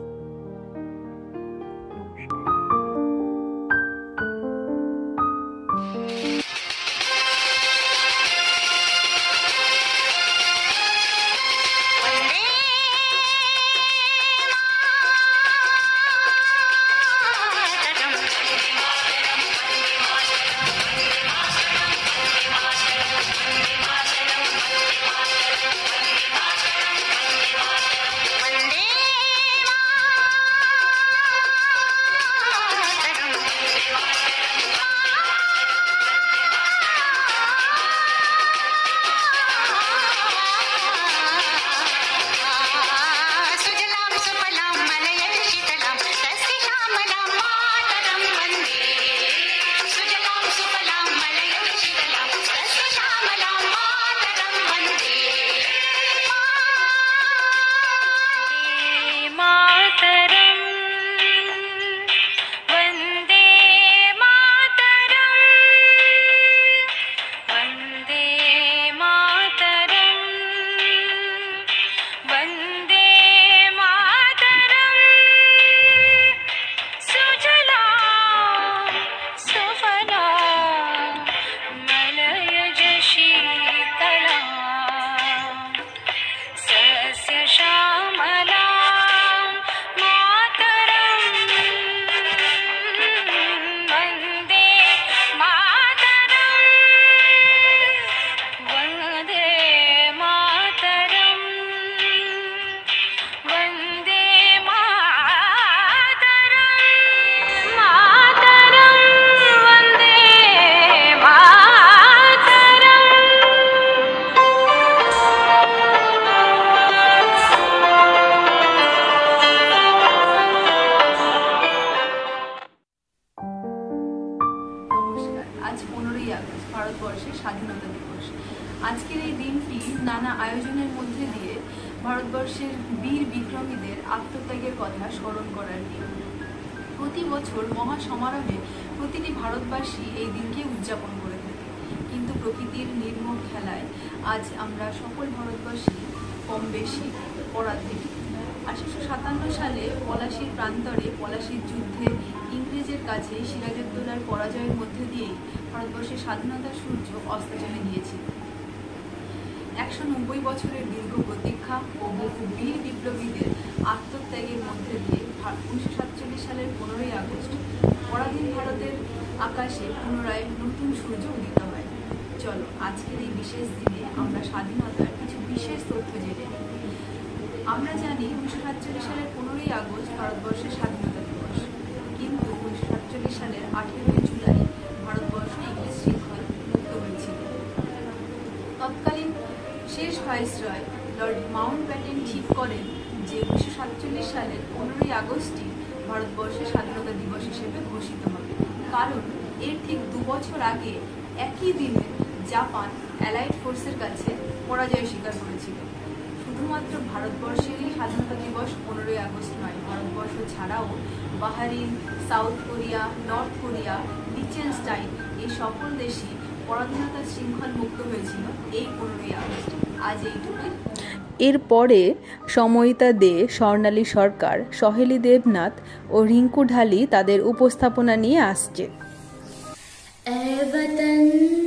Speaker 1: নানা আয়োজনের মধ্যে দিয়ে ভারতবর্ষের বীর বিক্রমীদের আত্মত্যাগের কথা স্মরণ করার দিন। প্রতি বছর মহা সমারোহে প্রতিটি ভারতবাসী এই দিনকে উদযাপন করে থাকে, কিন্তু প্রকৃতির নির্মম খেলায় আজ আমরা সকল ভারতবাসী কম বেশি পরাধীন। আঠারোশো সাতান্ন সালে পলাশীর প্রান্তরে পলাশীর যুদ্ধে ইংরেজের কাছে সিরাজউদ্দৌলার পরাজয়ের মধ্যে দিয়েই ভারতবর্ষের স্বাধীনতার সূর্য অস্ত চলে গিয়েছিল। একশো নব্বই বছরের দীর্ঘ প্রতীক্ষা ও বহু বীর বিপ্লবীদের আত্মত্যাগের মধ্যে দিয়ে উনিশশো সাতচল্লিশ সালের পনেরোই আগস্ট পরাধীন ভারতের আকাশে পুনরায় নতুন সূর্য উদিত হয়। চলো আজকের এই বিশেষ দিনে আমরা স্বাধীনতার কিছু বিশেষ তথ্য জেনে নিই। আমরা জানি উনিশশো সাতচল্লিশ সালের পনেরোই আগস্ট ভারতবর্ষের স্বাধীনতা দিবস, কিন্তু উনিশশো সাতচল্লিশ সালের আঠেরোই জুলাই ভারতবর্ষ ইংরেজ শৃঙ্খল মুক্ত হয়েছিল। তৎকালীন শেষ ভাইসরয় লর্ড মাউন্টব্যাটেন ঠিক করেন যে উনিশশো সাতচল্লিশ সালের পনেরোই আগস্টই ভারতবর্ষের স্বাধীনতা দিবস হিসেবে ঘোষিত হবে, কারণ এর ঠিক দু বছর আগে একই দিনে জাপান অ্যালাইড ফোর্সের কাছে পরাজয় স্বীকার করেছিল। শুধুমাত্র ভারতবর্ষেরই স্বাধীনতা দিবস পনেরোই আগস্ট নয়, ভারতবর্ষ ছাড়াও Bahrain, south Korea, north Korea, Liechtenstein এই সকল দেশই পরাধীনতার শৃঙ্খল মুক্ত হয়েছিল এই পনেরোই আগস্ট। আজ এইটুকুই।
Speaker 6: এরপরে সময়িতা দে, স্বর্ণালী সরকার, সহেলি দেবনাথ ও রিঙ্কু ঢালি তাদের উপস্থাপনা নিয়ে আসছে।
Speaker 4: এ বতন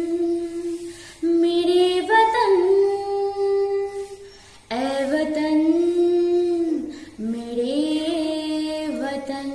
Speaker 4: মেরে বতন, এ বতন মেরে বতন,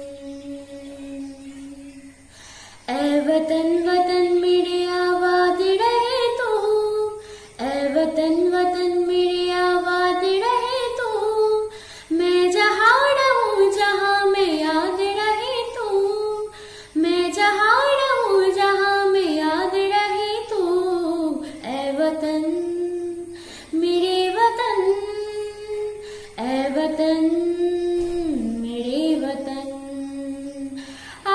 Speaker 4: এ বতন वतन मेरे आबाद रहे तो, ए वतन वतन मेरे आबाद रहे तो, मैं जहाँ रहूँ जहाँ मैं याद रहे तो, मैं जहाँ रहूँ जहाँ मैं याद रहे तो, ए वतन मेरे वतन, ए वतन मेरे वतन। आ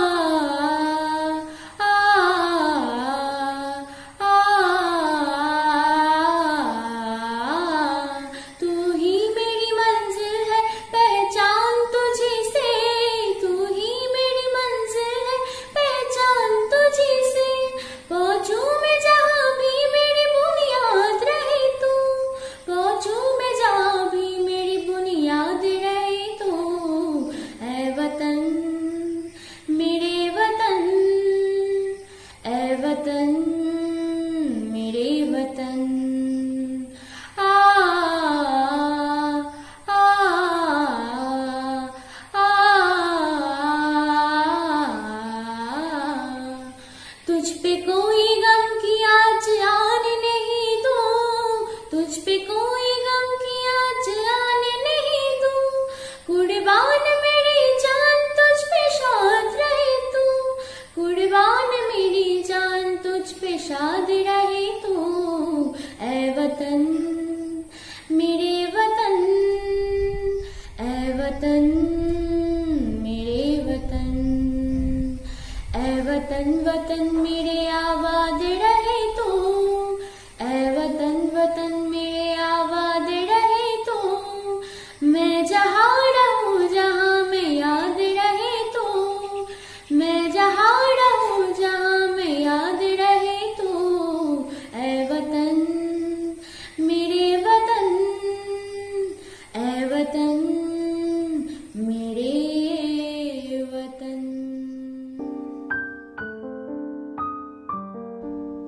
Speaker 4: वतन वतन मेरे आबाद रहे तो, ऐ वतन वतन मेरे आबाद रहे तो, मैं जहाँ रहूँ जहाँ मैं याद रहे तो, मैं जहाँ रहूँ जहाँ मैं याद रहे तो, ऐ वतन मेरे वतन, ऐ वतन मेरे वतन।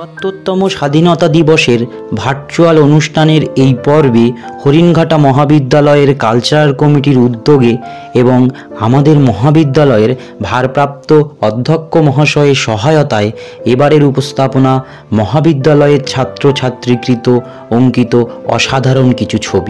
Speaker 8: চুয়াত্তরতম স্বাধীনতা দিবসের ভার্চুয়াল অনুষ্ঠানের এই পর্বে হরিণঘাটা মহাবিদ্যালয়ের কালচারাল কমিটির উদ্যোগে এবং আমাদের মহাবিদ্যালয়ের ভারপ্রাপ্ত অধ্যক্ষ মহাশয়ের সহায়তায় এবারের উপস্থাপনা মহাবিদ্যালয়ের ছাত্রছাত্রীকৃত অঙ্কিত অসাধারণ কিছু ছবি।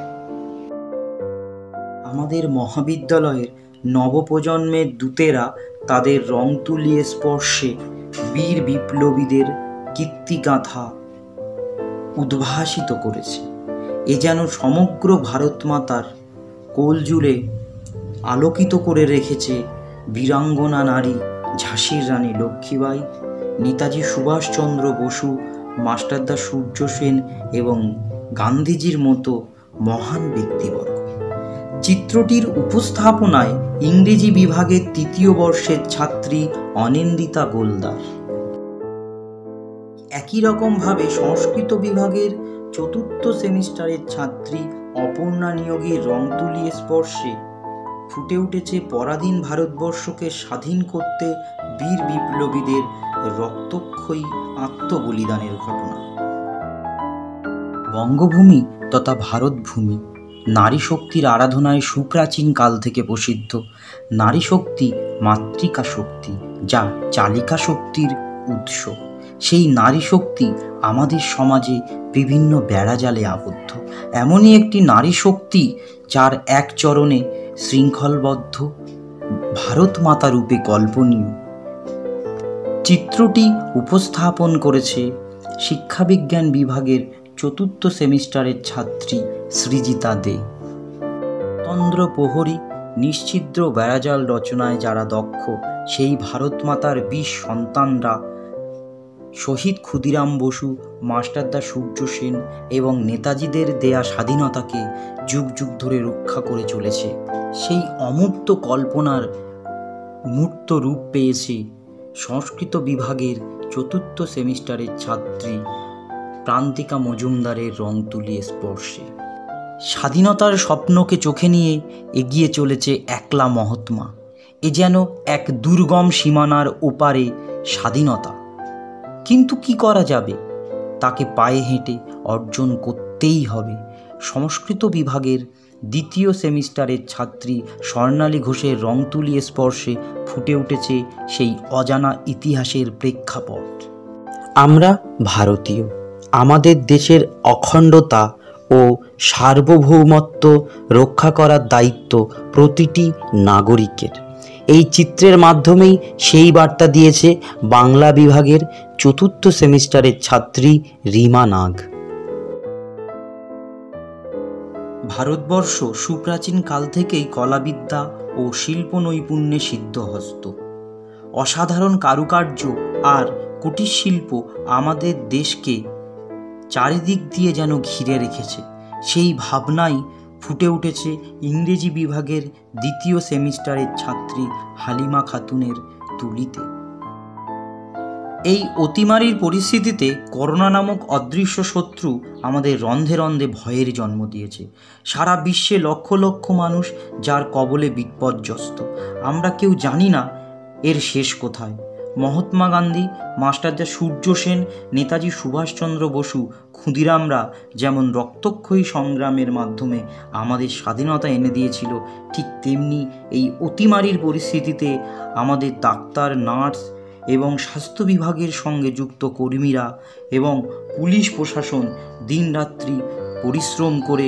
Speaker 8: আমাদের মহাবিদ্যালয়ের নবপ্রজন্মের দূতেরা তাদের রং তুলিয়ে স্পর্শে বীর বিপ্লবীদের কীর্তিগাথা উদ্ভাসিত করেছে। এ যেন সমগ্র ভারত মাতার কোল জুড়ে আলোকিত করে রেখেছে বীরাঙ্গনা নারী ঝাঁসির রানী লক্ষ্মীবাই, নেতাজি সুভাষচন্দ্র বসু, মাস্টারদা সূর্য সেন এবং গান্ধীজির মতো মহান ব্যক্তিবর্গ। চিত্রটির উপস্থাপনায় ইংরেজি বিভাগের তৃতীয় বর্ষের ছাত্রী অনিন্দিতা গোলদার। একই রকমভাবে সংস্কৃত বিভাগের চতুর্থ সেমিস্টারের ছাত্রী অপর্ণা নিয়োগীর রং তুলিয়ে স্পর্শে ফুটে উঠেছে পরাধীন ভারতবর্ষকে স্বাধীন করতে বীর বিপ্লবীদের রক্তক্ষয়ী আত্মবলিদানের ঘটনা। বঙ্গভূমি তথা ভারতভূমি নারী শক্তির আরাধনায় সুপ্রাচীন কাল থেকে প্রসিদ্ধ। নারী শক্তি মাতৃকা শক্তি, যা চালিকা শক্তির উৎস। সেই নারী শক্তি আমাদের সমাজে বিভিন্ন বেড়াজালে আবদ্ধ। এমনই একটি নারী শক্তি যার এক চরণে শৃঙ্খলবদ্ধ, ভারত মাতা রূপে কল্পনীয়। চিত্রটি উপস্থাপন করেছে শিক্ষাবিজ্ঞান বিভাগের চতুর্থ সেমিস্টারের ছাত্রী সৃজিতা দে। তন্দ্র প্রহরী নিশ্ছিদ্র বেড়াজাল রচনায় যারা দক্ষ, সেই ভারত মাতার বীর সন্তানরা শহীদ ক্ষুদিরাম বসু, মাস্টারদা সূর্য সেন এবং নেতাজিদের দেয়া স্বাধীনতাকে যুগ যুগ ধরে রক্ষা করে চলেছে। সেই অমূর্ত কল্পনার মূর্ত রূপ পেয়েছে সংস্কৃত বিভাগের চতুর্থ সেমিস্টারের ছাত্রী প্রান্তিকা মজুমদারের রং তুলিয়ে স্পর্শে। স্বাধীনতার স্বপ্নকে চোখে নিয়ে এগিয়ে চলেছে একলা মহাত্মা। এ যেন এক দুর্গম সীমানার ওপারে স্বাধীনতা। কিন্তু কি করা যাবে, তাকে পায়ে হেঁটে অর্জন করতেই হবে। সংস্কৃত বিভাগের দ্বিতীয় সেমিস্টারের ছাত্রী স্বর্ণালী ঘোষের রং তুলিয়ে স্পর্শে ফুটে উঠেছে সেই অজানা ইতিহাসের প্রেক্ষাপট। আমরা ভারতীয়, আমাদের দেশের অখণ্ডতা ও সার্বভৌমত্ব রক্ষা করার দায়িত্ব প্রতিটি নাগরিকের। এই চিত্রের মাধ্যমেই সেই বার্তা দিয়েছে বাংলা বিভাগের চতুর্থ সেমিস্টারের ছাত্রী রিমা নাগ। ভারতবর্ষ সুপ্রাচীন কাল থেকেই কলাবিদ্যা ও শিল্প নৈপুণ্যে সিদ্ধহস্ত। অসাধারণ কারুকার্য আর কুটির শিল্প আমাদের দেশকে চারিদিক দিয়ে যেন ঘিরে রেখেছে। সেই ভাবনাই ফুটে উঠেছে ইংরেজি বিভাগের দ্বিতীয় সেমিস্টারের ছাত্রী হালিমা খাতুনের তুলিতে। এই অতিমারির পরিস্থিতিতে করোনা নামক অদৃশ্য শত্রু আমাদের রন্ধে রন্ধে ভয়ের জন্ম দিয়েছে। সারা বিশ্বে লক্ষ লক্ষ মানুষ যার কবলে বিপর্যস্ত। আমরা কেউ জানি না এর শেষ কোথায়। মহাত্মা গান্ধী, মাস্টারদা সূর্য সেন, নেতাজি সুভাষচন্দ্র বসু, ক্ষুদিরামরা যেমন রক্তক্ষয়ী সংগ্রামের মাধ্যমে আমাদের স্বাধীনতা এনে দিয়েছিল, ঠিক তেমনি এই অতিমারির পরিস্থিতিতে আমাদের ডাক্তার, নার্স এবং স্বাস্থ্য বিভাগের সঙ্গে যুক্ত কর্মীরা এবং পুলিশ প্রশাসন দিনরাত্রি পরিশ্রম করে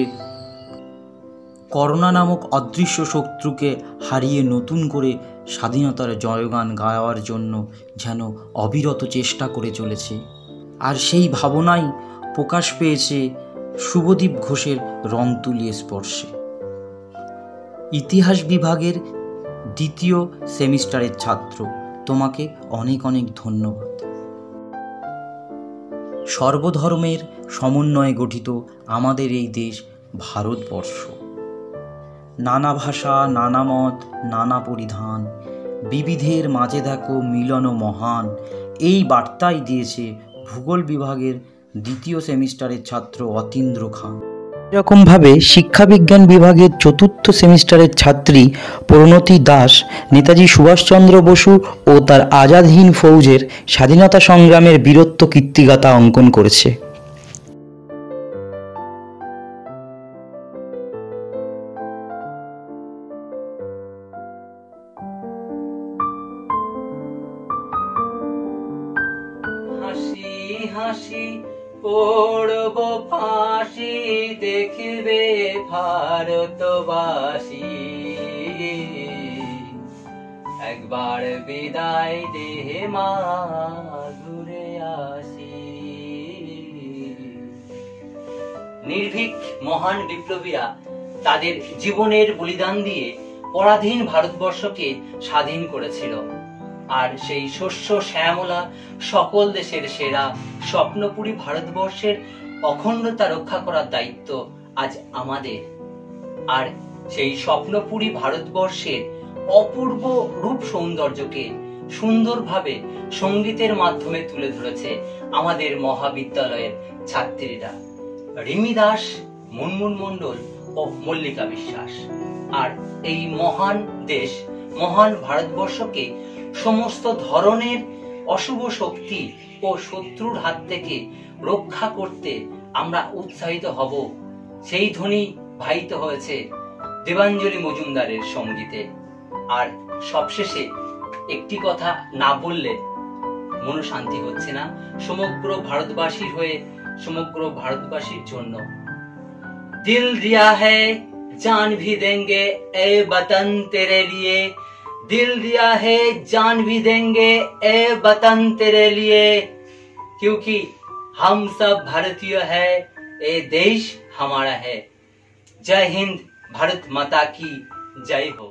Speaker 8: করোনা নামক অদৃশ্য শত্রুকে হারিয়ে নতুন করে স্বাধীনতার জয়গান গাওয়ার জন্য যেন অবিরত চেষ্টা করে চলেছে। আর সেই ভাবনাই প্রকাশ পেয়েছে শুভদীপ ঘোষের রং তুলিয়ে স্পর্শে। ইতিহাস বিভাগের দ্বিতীয় সেমিস্টারের ছাত্র, তোমাকে অনেক অনেক ধন্যবাদ। সর্বধর্মের সমন্বয়ে গঠিত আমাদের এই দেশ ভারতবর্ষ। নানা ভাষা, নানা মত, নানা পরিধান, বিবিধের মাঝে দেখো মিলন মহান, এই বার্তাই দিয়েছে ভূগোল বিভাগের দ্বিতীয় সেমিস্টারের ছাত্র অতীন্দ্র খান। এরকমভাবে শিক্ষাবিজ্ঞান বিভাগের চতুর্থ সেমিস্টারের ছাত্রী প্রণতি দাস নেতাজি সুভাষচন্দ্র বসু ও তার আজাদ হিন্দ ফৌজের স্বাধীনতা সংগ্রামের বীরত্ব কীর্তিগাথা অঙ্কন করেছে।
Speaker 11: হাসি হাসি পড়ব ফাঁসি দেখবে ভারতবাসী, একবার বিদায় দে মা ঘুরে আসি। নির্ভীক মহান বিপ্লবীরা তাদের জীবনের বলিদান দিয়ে পরাধীন ভারতবর্ষকে স্বাধীন করেছিল। আর সেই শস্য শ্যামলা সকল দেশের সেরা স্বপ্নপুরী ভারতবর্ষের অখণ্ডতা রক্ষা করার দায়িত্ব আজ আমাদের। আর সেই স্বপ্নপুরী ভারতবর্ষের অপূর্ব রূপ সৌন্দর্যকে সুন্দরভাবে সঙ্গীতের মাধ্যমে তুলে ধরেছে আমাদের মহাবিদ্যালয়ের ছাত্রীরা রিমি দাস, মুনমুন মণ্ডল ও মল্লিকা বিশ্বাস। আর এই মহান দেশ, মহান ভারতবর্ষকে সমস্ত ধরনের অশুভ শক্তি ও শত্রুর হাত থেকে রক্ষা করতে আমরা উৎসাহিত হব, সেই ধ্বনি বাহিত হয়েছে দেবাঞ্জলি মজুমদারের সঙ্গীতে। আর সবশেষে একটি কথা না বললে মনশান্তি হচ্ছে না সমগ্র ভারতবাসীর হয়ে, সমগ্র ভারতবাসীর জন্য। দিল দিয়া হ্যায় জান ভি দেंगे এ বতন তেরে লিয়ে, दिल दिया है जान भी देंगे ए वतन तेरे लिए, क्योंकि हम सब भारतीय है, ए देश हमारा है। जय हिंद, भारत माता की जय हो।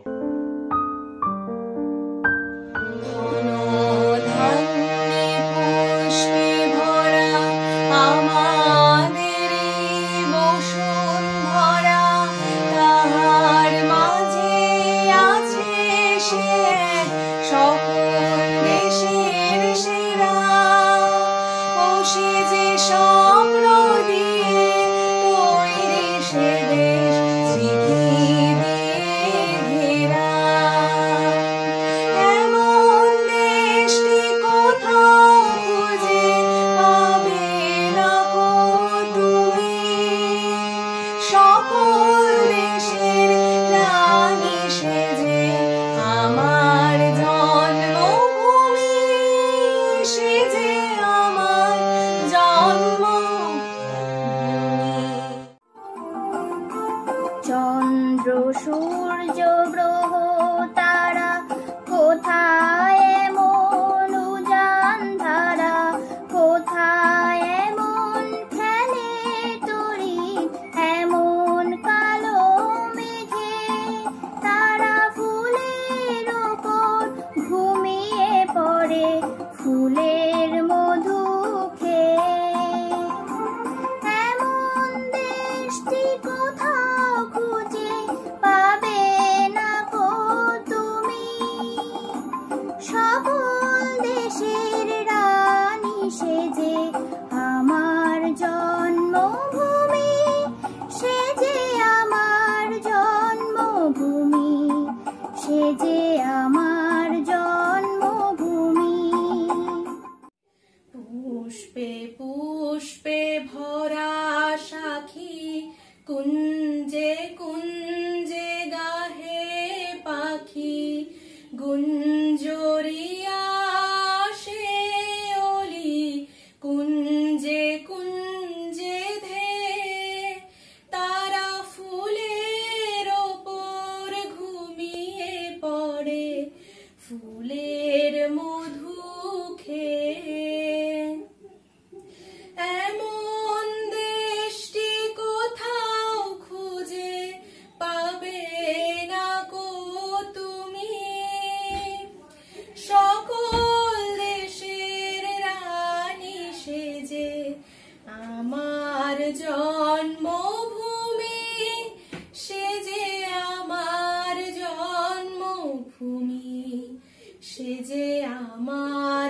Speaker 13: চন্দ্র সূর্য গ্রহ তারা কোথায় এমন উজান ধারা, কোথায় এমন খেলে তরি এমন কালো মেঘে, তারা ফুলের ওপর ঘুমিয়ে পড়ে ফুলের মধু খেয়ে। এমন দেশটি কোথাও খুঁজে পাবে না গো তুমি, সকল দেশের রানী সেজে আমার জন্মভূমি, সেজে আমার জন্মভূমি, সেজে আমার জন্মভূমি। পুষ্পে পুষ্পে ভরা সাখী, কুঞ্জে কুঞ্জে গাহে পাখি, গুঞ্জরিয়া সে ওলি কুঞ্জে কুঞ্জে ধে, তারা ফুলের ওপর ঘুমিয়ে পড়ে ফুলের মধু খেয়ে। এমন দেশটি কোথাও খুঁজে পাবে না গো তুমি, সকল দেশের রানী সেজে আমার জন্মভূমি, সেজে আমার জন্মভূমি, সেজে আমার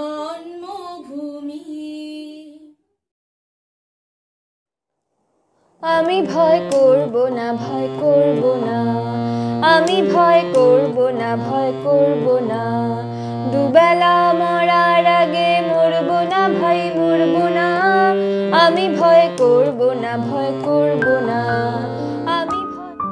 Speaker 13: জন্মভূমি।
Speaker 14: আমি ভয় করব না, ভয় করব না, আমি ভয় করব না, ভয় করব না, দুবেলা মরার আগে মরব না ভাই, মরব না, আমি ভয় করব না, ভয় করব না, আমি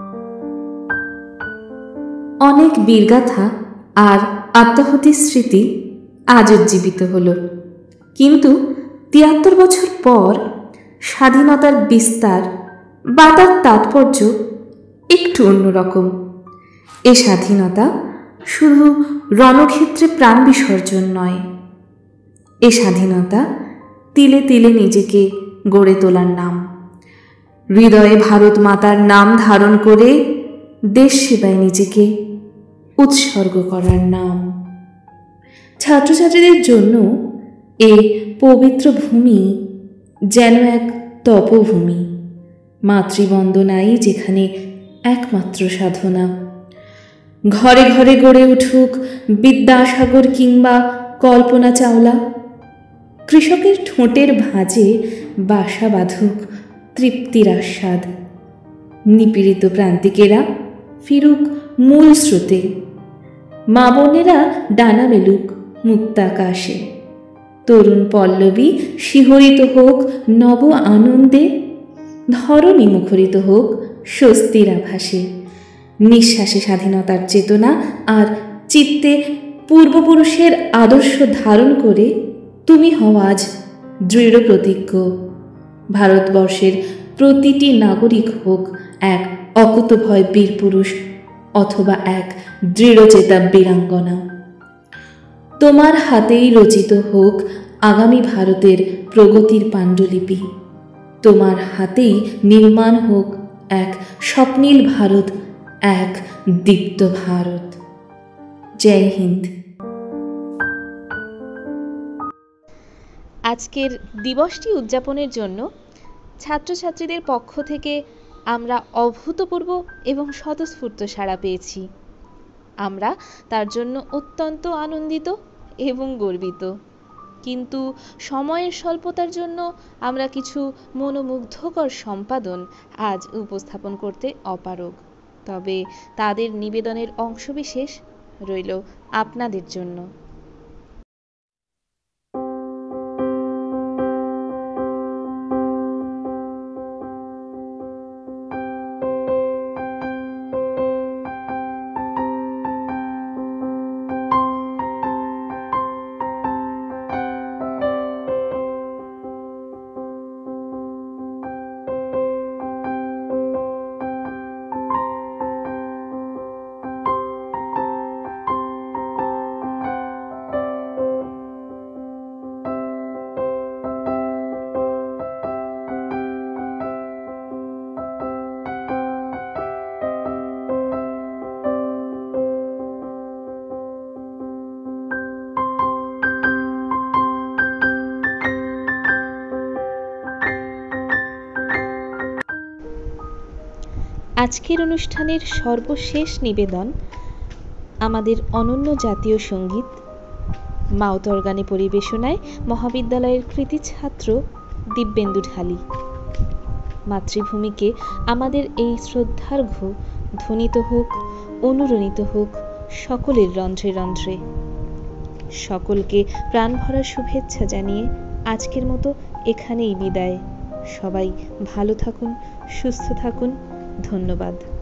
Speaker 15: অনেক বীরগাথা আর আত্মাহুতির স্মৃতি আজ উজ্জীবিত হলো, কিন্তু তিয়াত্তর বছর পর স্বাধীনতার বিস্তার বা তার তাৎপর্য একটু অন্যরকম। এ স্বাধীনতা শুধু রণক্ষেত্রে প্রাণ বিসর্জন নয়, এ স্বাধীনতা তিলে তিলে নিজেকে গড়ে তোলার নাম, হৃদয়ে ভারত মাতার নাম ধারণ করে দেশ সেবায় নিজেকে উৎসর্গ করার নাম। ছাত্রছাত্রীদের জন্য এই পবিত্র ভূমি যেন এক তপভূমি, মাতৃবন্দনাই যেখানে একমাত্র সাধনা। ঘরে ঘরে গড়ে উঠুক বিদ্যাসাগর কিংবা কল্পনা চাওলা, কৃষকের ঠোঁটের ভাঁজে বাসা বাঁধুক তৃপ্তির আস্বাদ, নিপীড়িত প্রান্তিকেরা ফিরুক মূল স্রোতে, মা বোনেরা ডানা মেলুক মুক্তাকাশে, তরুণ পল্লবী শিহরিত হোক নব আনন্দে, ধরণী মুখরিত হোক স্বস্তির আভাসে, নিঃশ্বাসে স্বাধীনতার চেতনা আর চিত্তে পূর্বপুরুষের আদর্শ ধারণ করে তুমি হও আজ দৃঢ় প্রতিজ্ঞ। ভারতবর্ষের প্রতিটি নাগরিক হোক এক অকুতভয় বীর পুরুষ অথবা এক দৃঢ়চেতা বীরাঙ্গনা। তোমার হাতেই রচিত হোক আগামী ভারতের প্রগতির পাণ্ডুলিপি, তোমার হাতেই নির্মাণ হোক এক স্বপ্নীল ভারত, এক দীপ্ত ভারত। জয় হিন্দ।
Speaker 5: আজকের দিবসটি উদযাপনের জন্য ছাত্রছাত্রীদের পক্ষ থেকে আমরা অভূতপূর্ব এবং স্বতঃস্ফূর্ত সাড়া পেয়েছি। আমরা তার জন্য অত্যন্ত আনন্দিত এবং গর্বিত, কিন্তু সময়ের স্বল্পতার জন্য আমরা কিছু মনোমুগ্ধকর সম্পাদন আজ উপস্থাপন করতে অপারগ। তবে তাদের নিবেদনের অংশবিশেষ রইল আপনাদের জন্য। আজকের অনুষ্ঠানের সর্বশেষ নিবেদন আমাদের অনন্য জাতীয় সঙ্গীত মাউতর্গানে পরিবেশনায় মহাবিদ্যালয়ের কৃতি ছাত্র দিব্যেন্দু ঢালি। মাতৃভূমিকে আমাদের এই শ্রদ্ধার্ঘ্য ধ্বনিত হোক, অনুরণিত হোক সকলের রন্ধ্রে রন্ধ্রে। সকলকে প্রাণভরা শুভেচ্ছা জানিয়ে আজকের মতো এখানেই বিদায়। সবাই ভালো থাকুন, সুস্থ থাকুন। ধন্যবাদ।